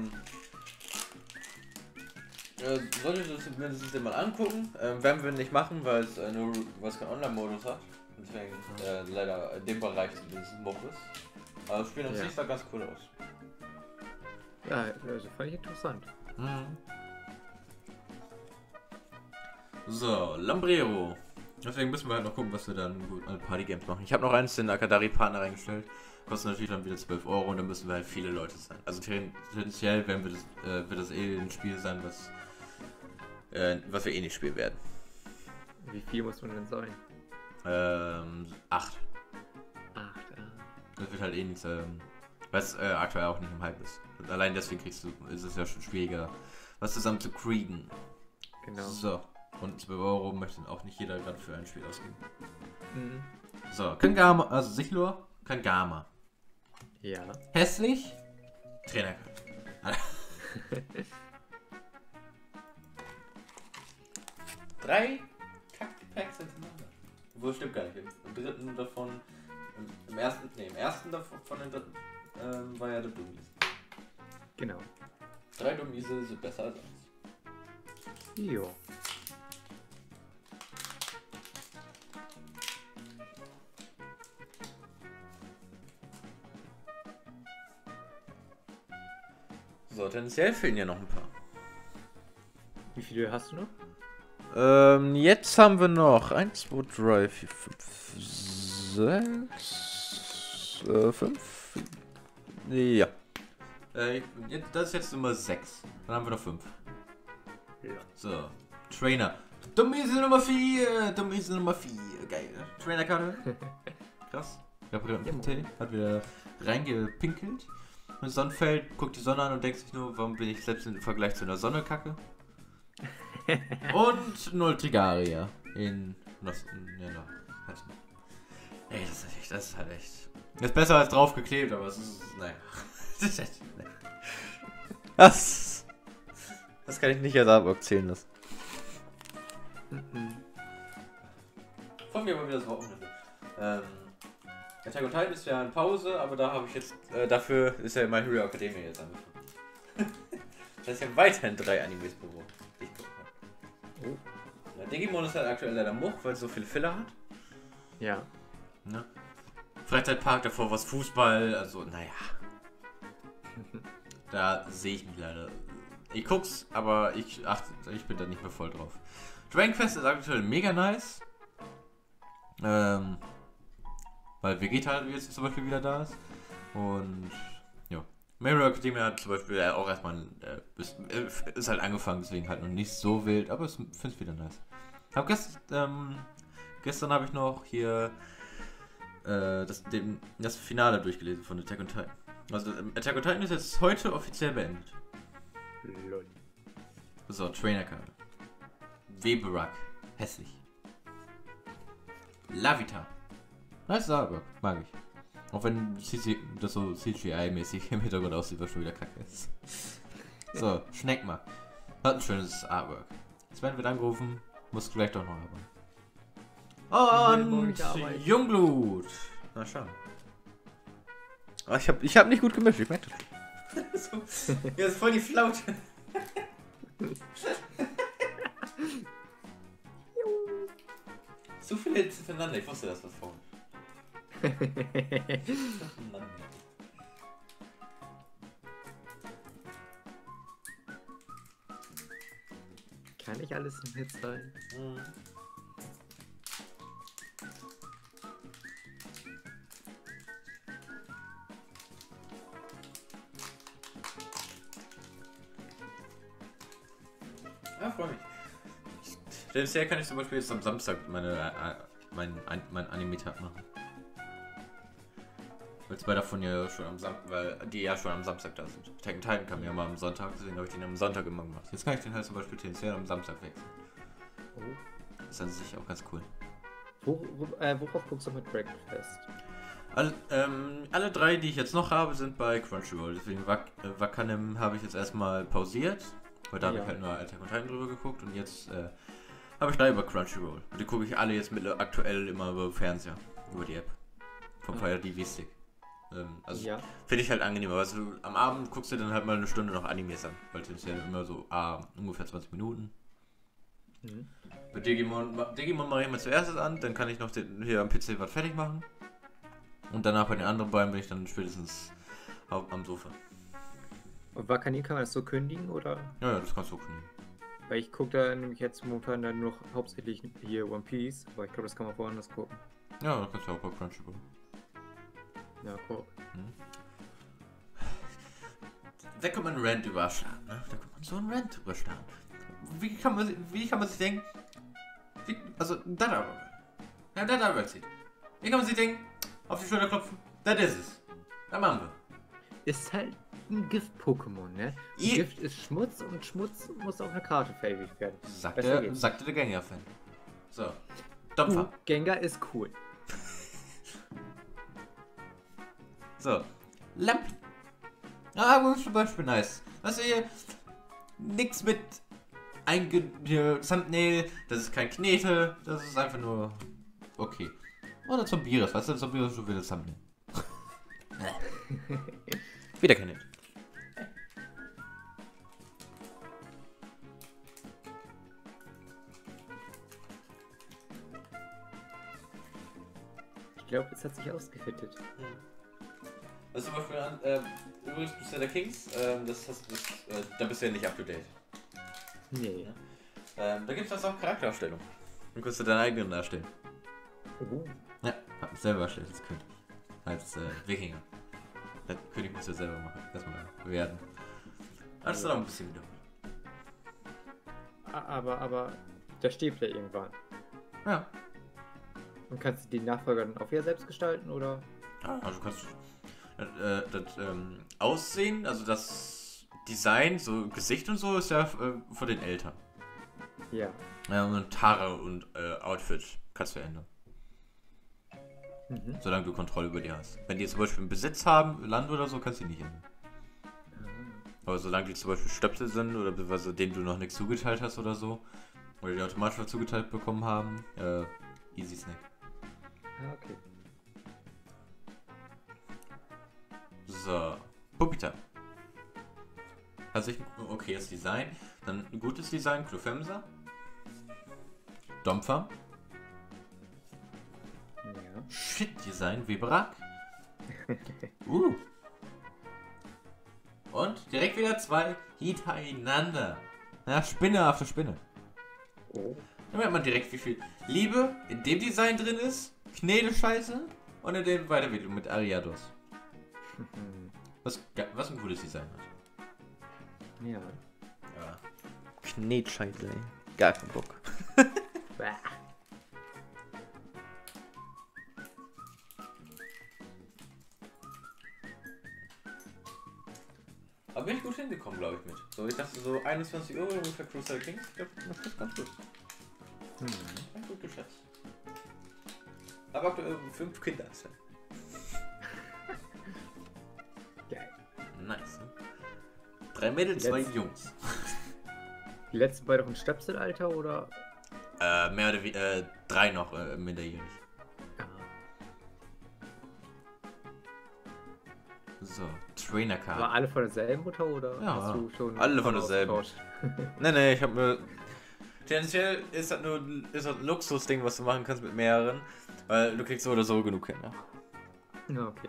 sollte ich das zumindest mal angucken. Werden wir nicht machen, weil es nur was kein Online-Modus hat. Deswegen leider in dem Bereich dieses Muppes. Aber das Spiel an sich sah ganz cool aus. Ja, also fand ich interessant. Mhm. So, Lambrero. Deswegen müssen wir halt noch gucken, was wir dann gut an Partygames machen. Ich habe noch eins in den Akadari-Partner reingestellt. Kostet natürlich dann wieder 12 Euro und dann müssen wir halt viele Leute sein. Also tendenziell wird das eh ein Spiel sein, was wir eh nicht spielen werden. Wie viel muss man denn sein? 8. 8, Das wird halt eh nichts, weil es aktuell auch nicht im Hype ist. Und allein deswegen ist es ja schon schwieriger, was zusammen zu kriegen. Genau. So. Und 12 Euro möchte auch nicht jeder gerade für ein Spiel ausgeben. Mhm. So, Kangama, also Sichlor, Kangama. Ja. Hässlich, Trainerkarte. 3 Kack-Packs hintereinander. Wo stimmt gar nicht. Im dritten davon, im ersten davon von den dritten, war ja der Dummies. Genau. 3 Dummies sind besser als 1. Jo. So, tendenziell fehlen ja noch ein paar. Wie viele hast du noch? Jetzt haben wir noch 1, 2, 3, 4, 5, 6, 5. Ja. Das ist jetzt Nummer 6. Dann haben wir noch 5. Ja. So. Trainer. Dummies Nummer 4. Dummies Nummer 4. Geil. Trainerkarte. Krass. Gabriel hat wieder reingepinkelt. Mit Sonnenfeld, guckt die Sonne an und denkt sich nur, warum bin ich selbst im Vergleich zu einer Sonne kacke? Und 0 Trigaria in Ey, das ist halt echt. Das ist besser als draufgeklebt, aber es ist. Naja. Das ist echt. Nee. Das kann ich nicht als Artwork zählen lassen. Von mir mal wieder das Wochenende. Attack on Titan ist ja in Pause, aber da habe ich jetzt. Dafür ist ja My Hero Academia jetzt angefangen. Das heißt ja weiterhin 3 Animes pro Woche. Ich gucke mal. Oh. Ja, Digimon ist halt aktuell leider Much, weil es so viele Filler hat. Ja. Ne? Freizeitpark, davor war es Fußball, also naja. Da sehe ich mich leider. Ich guck's, aber ich bin da nicht mehr voll drauf. Dragon Quest ist aktuell mega nice. Weil Vegeta jetzt zum Beispiel wieder da ist. Und ja. My Hero Academia hat zum Beispiel auch erstmal ist halt angefangen, deswegen halt noch nicht so wild, aber ich finde es wieder nice. Gestern habe ich noch hier das Finale durchgelesen von Attack on Titan. Also Attack on Titan ist jetzt heute offiziell beendet. Lol. So, Trainerkarte. Weberak. Hässlich. Lavita. Nice Artwork. Mag ich. Auch wenn das so CGI-mäßig im Hintergrund aussieht, was schon wieder kacke ist. So, Schneckma. Hat ein schönes Artwork. Sven wird angerufen. Muss gleich doch noch arbeiten. Und Jungblut. Na schau. Ich hab nicht gut gemischt, ich merke das. So, ja, ist voll die Flaute. So viele Hits hintereinander, ich wusste, das was vorne. Kann nicht alles ein Hit sein? Mhm. Ja, freue mich. Den Serie kann ich zum Beispiel jetzt am Samstag mein Anime-Tag machen. Weil zwei davon ja schon am Samstag, weil die ja schon am Samstag da sind. Attack on Titan kam ja mal am Sonntag, deswegen habe ich den am Sonntag immer gemacht. Jetzt kann ich den halt zum Beispiel tendenziell am Samstag wechseln. Oh. Das ist an sich auch ganz cool. Worauf guckst du mit Breakfast? Alle drei, die ich jetzt noch habe, sind bei Crunchyroll. Deswegen Wakanim habe ich jetzt erstmal pausiert. Weil da habe ich halt nur Attack on Titan drüber geguckt und jetzt habe ich da über Crunchyroll. Und die gucke ich alle jetzt aktuell immer über Fernseher. Über die App. Vom Fire TV Stick. Also finde ich halt angenehmer. Also am Abend guckst du dann halt mal eine Stunde noch Animes an. Weil das ist ja immer so ungefähr 20 Minuten. Mhm. Bei Digimon mache ich mal zuerst an, dann kann ich noch hier am PC was fertig machen. Und danach bei den anderen beiden bin ich dann spätestens am Sofa. Und Wakanim kann man das so kündigen, oder? Ja, das kannst du kündigen. Weil ich gucke da nämlich jetzt momentan dann noch hauptsächlich hier One Piece, aber ich glaube, das kann man woanders gucken. Ja, das kannst du auch bei Crunchyroll. Ja, cool. Da kann man einen Rant überstarten, ne? Da kann man so einen Rant überstarten. Wie kann man sich denken, also, Dada World. Wie kann man sich denken, auf die Schulter klopfen, das ist es. Da machen wir. Ist halt ein Gift-Pokémon, ne? Gift ist Schmutz und Schmutz muss auf eine Karte verewigt werden. Sagte der Gengar-Fan. So. Dampfer. Gengar ist cool. So. Lamp. Aber zum Beispiel nice. Was hier? Nix mit Thumbnail. Das ist kein Knete. Das ist einfach nur okay. Oder Zombiris. Weißt du, Zombiris ist schon wieder Thumbnail. Wieder kein Hit. Ich glaube, es hat sich ausgefittet. Also zum Beispiel übrigens Crusader Kings, da bist du ja nicht up to date. Nee. Da gibt es auch Charakterausstellung. Dann kannst du deine eigenen darstellen. Ja, hab mich selber erstellt als König. Als Wikinger. Der König muss ja selber machen, erstmal werden. Das ist dann auch ein bisschen wieder. Aber der stirbt ja irgendwann. Ja. Und kannst du die Nachfolger dann auch wieder selbst gestalten, oder? Ja, also kannst du das Aussehen, also das Design, so Gesicht und so ist ja von den Eltern. Ja. Ja, und Haare und Outfit kannst du ändern. Mhm. Solange du Kontrolle über die hast. Wenn die zum Beispiel einen Besitz haben, Land oder so, kannst du die nicht ändern. Aber solange die zum Beispiel Stöpsel sind oder beziehungsweise denen du noch nichts zugeteilt hast oder so, oder die automatisch was zugeteilt bekommen haben, easy snack. Ah, okay. So, Puppita. Hat sich ein okayes Design, dann ein gutes Design, Clofemsa. Dompfer. Ja. Shit-Design, Weberak. Und direkt wieder zwei hintereinander. Ja, Spinne auf der Spinne. Oh. Da merkt man direkt, wie viel Liebe in dem Design drin ist, Knete-Scheiße und in dem Weiterentwicklung mit Ariados. Was ein cooles Design hat. Ja. Ja. Knetscheiße, ey. Gar kein Bock. Bäh. Aber bin ich gut hingekommen, glaube ich, mit. So, ich dachte so 21 Euro ungefähr Crusader Kings. Ich glaube, das ist ganz gut. Ganz gut geschätzt. Aber aktuell 5 Kinder. Geil. Nice. 3 Mädels, 2 Jungs. Die letzten beiden noch im Stöpselalter oder? Mehr oder weniger 3 noch minderjährig. Ja. So, Trainercard. Aber alle von derselben Mutter oder Ja, hast du schon alle von derselben. ausgetauscht? Nee, ich hab mir. Tendenziell ist das nur ist das ein Luxusding, was du machen kannst mit mehreren. Weil du kriegst so oder so genug Kinder. Ja, okay.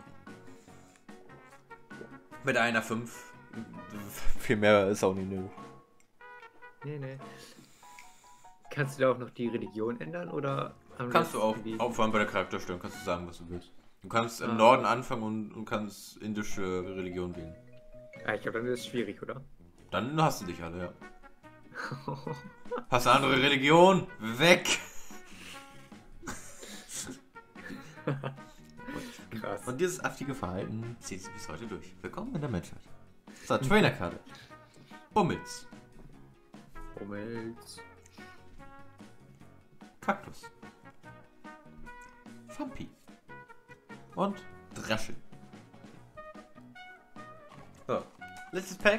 Mit einer 5. Viel mehr ist auch nicht nötig. Nee. Kannst du da auch noch die Religion ändern oder haben Kannst das du auch, irgendwie- auch vor allem bei der Charakterstellung, kannst du sagen, was du willst. Du kannst im Ah. Norden anfangen und kannst indische Religion wählen. Ja, ich glaube, dann ist es schwierig, oder? Dann hast du dich alle, ja. Hast eine andere Religion? Weg! Krass. Und dieses affige Verhalten zieht sich bis heute durch. Willkommen in der Menschheit. So, Trainerkarte. Bummels. Rummels. Kaktus. Fampi. Und Draschel. So, letztes Pack.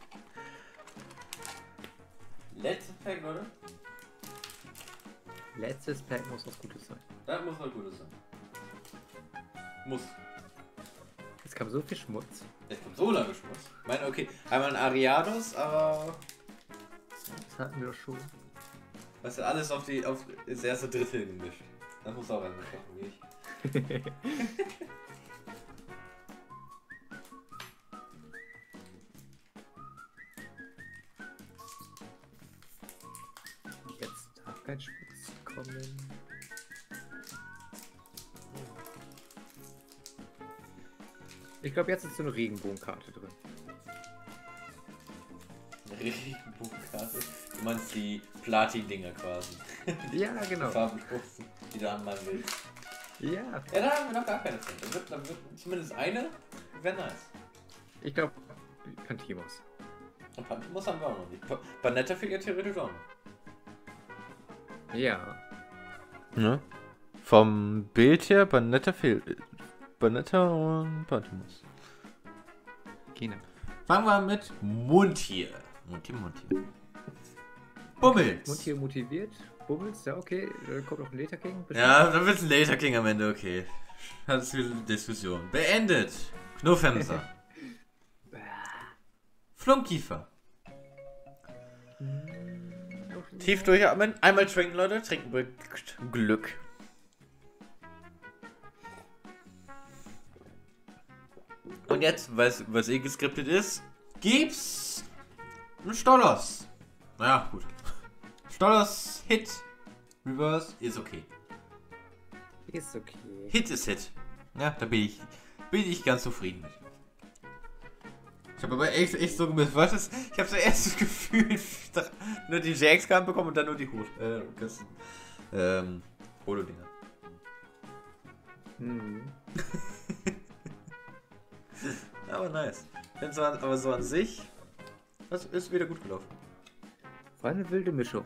Letztes Pack, Leute. Letztes Pack muss was Gutes sein. Das muss mal Gutes sein. Muss. Es kam so viel Schmutz. Es kommt so lange Schmutz. Ich meine, okay, einmal ein Ariados, aber Das hatten wir doch schon. weißt du, alles auf das erste Drittel gemischt. Das muss auch einfach machen, wie ich. Jetzt darf kein Schmutz kommen. Ich glaube, jetzt ist so eine Regenbogenkarte drin. Regenbogenkarte. Du meinst die Platin-Dinger quasi. Ja, genau. Farbenstufen, die du anmalen willst. Ja, Ja, da haben wir noch gar keine drin. Da wird zumindest eine, wäre nice. ich glaube, Pantimos. Und Pantimos haben wir auch noch nicht. Banetta fehlt ja theoretisch auch noch. Ja. Ne? Vom Bild her, Banetta fehlt. Banetta und Pantimos. Genau. Fangen wir mit Muntier. Muntier. Bummels. Muntier motiviert. Bummels, ja, okay. Da kommt noch ein Later King. bestimmt. Ja, da wird ein Later King am Ende, okay. Das ist wieder eine Diskussion. Beendet. Knuffhemser. Flunkiefer. Tief durchatmen. Einmal trinken, Leute. Trinken bringt Glück. Und jetzt, was geskriptet ist, gibt's einen Stollos. Naja, gut. Stollos Hit. Reverse ist okay. Ist okay. Hit ist Hit. Ja, da bin ich ganz zufrieden mit. Ich habe aber echt so gemisst. Was ist? Ich habe zuerst das Gefühl, nur die GX-Karten bekommen und dann nur die Holo-Dinger. Aber nice. Aber so an sich, das ist wieder gut gelaufen. War eine wilde Mischung.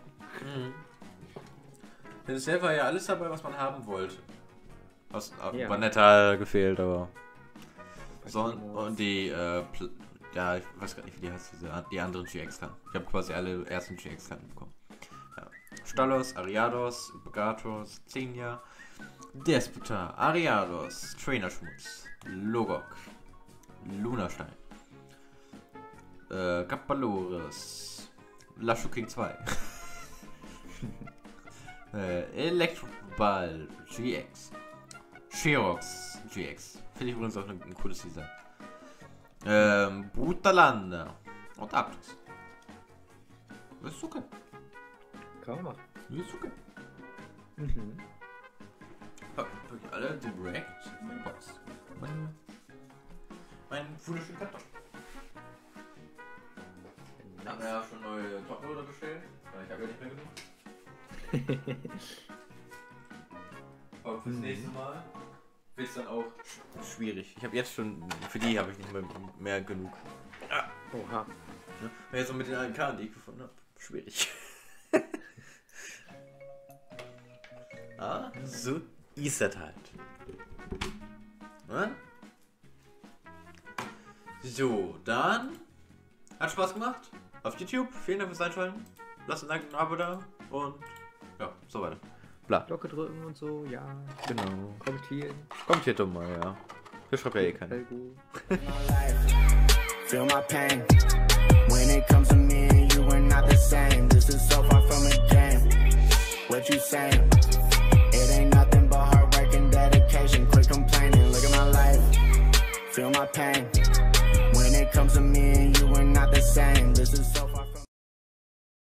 Bisher war ja alles dabei, was man haben wollte. Was Ja. Banetta gefehlt, aber. So, und die, ja, ich weiß gar nicht, wie die heißt, die anderen GX-Karten. Ich habe quasi alle ersten GX-Karten bekommen. Ja. Stallos, Ariados, Begatos, Xenia, Despotar, Ariados, Trainerschmutz, Logok, Lunastein, Kapalores, Lasho King 2, Elektroball GX, Sherox GX. Finde ich übrigens auch ein cooles Design. Butalanda und Aptus. Das ist okay. Kann man machen. Das ist okay. Mhm. Pack ich alle direkt in meine Box. Mein wunderschönen Karton. Haben wir ja schon neue Toploader bestellt. Ich habe ja nicht mehr genug. Aber fürs nächste Mal wird es dann auch schwierig. Ich habe jetzt schon, für die habe ich nicht mehr genug. Ah. Oha. Ja, jetzt so mit den alten Karten, die ich gefunden habe. Schwierig. Ah, so ist das halt. Ja? So, dann hat Spaß gemacht. Auf YouTube. Vielen Dank fürs Einschalten. Lasst ein Like und ein Abo da. Und ja, so weiter. Bla. Glocke drücken und so, ja. Genau. Kommentieren. Kommentiert doch mal, ja. Das schreibt ja eh keiner. Feel my pain when it comes to me and you, we're not the same. This is so far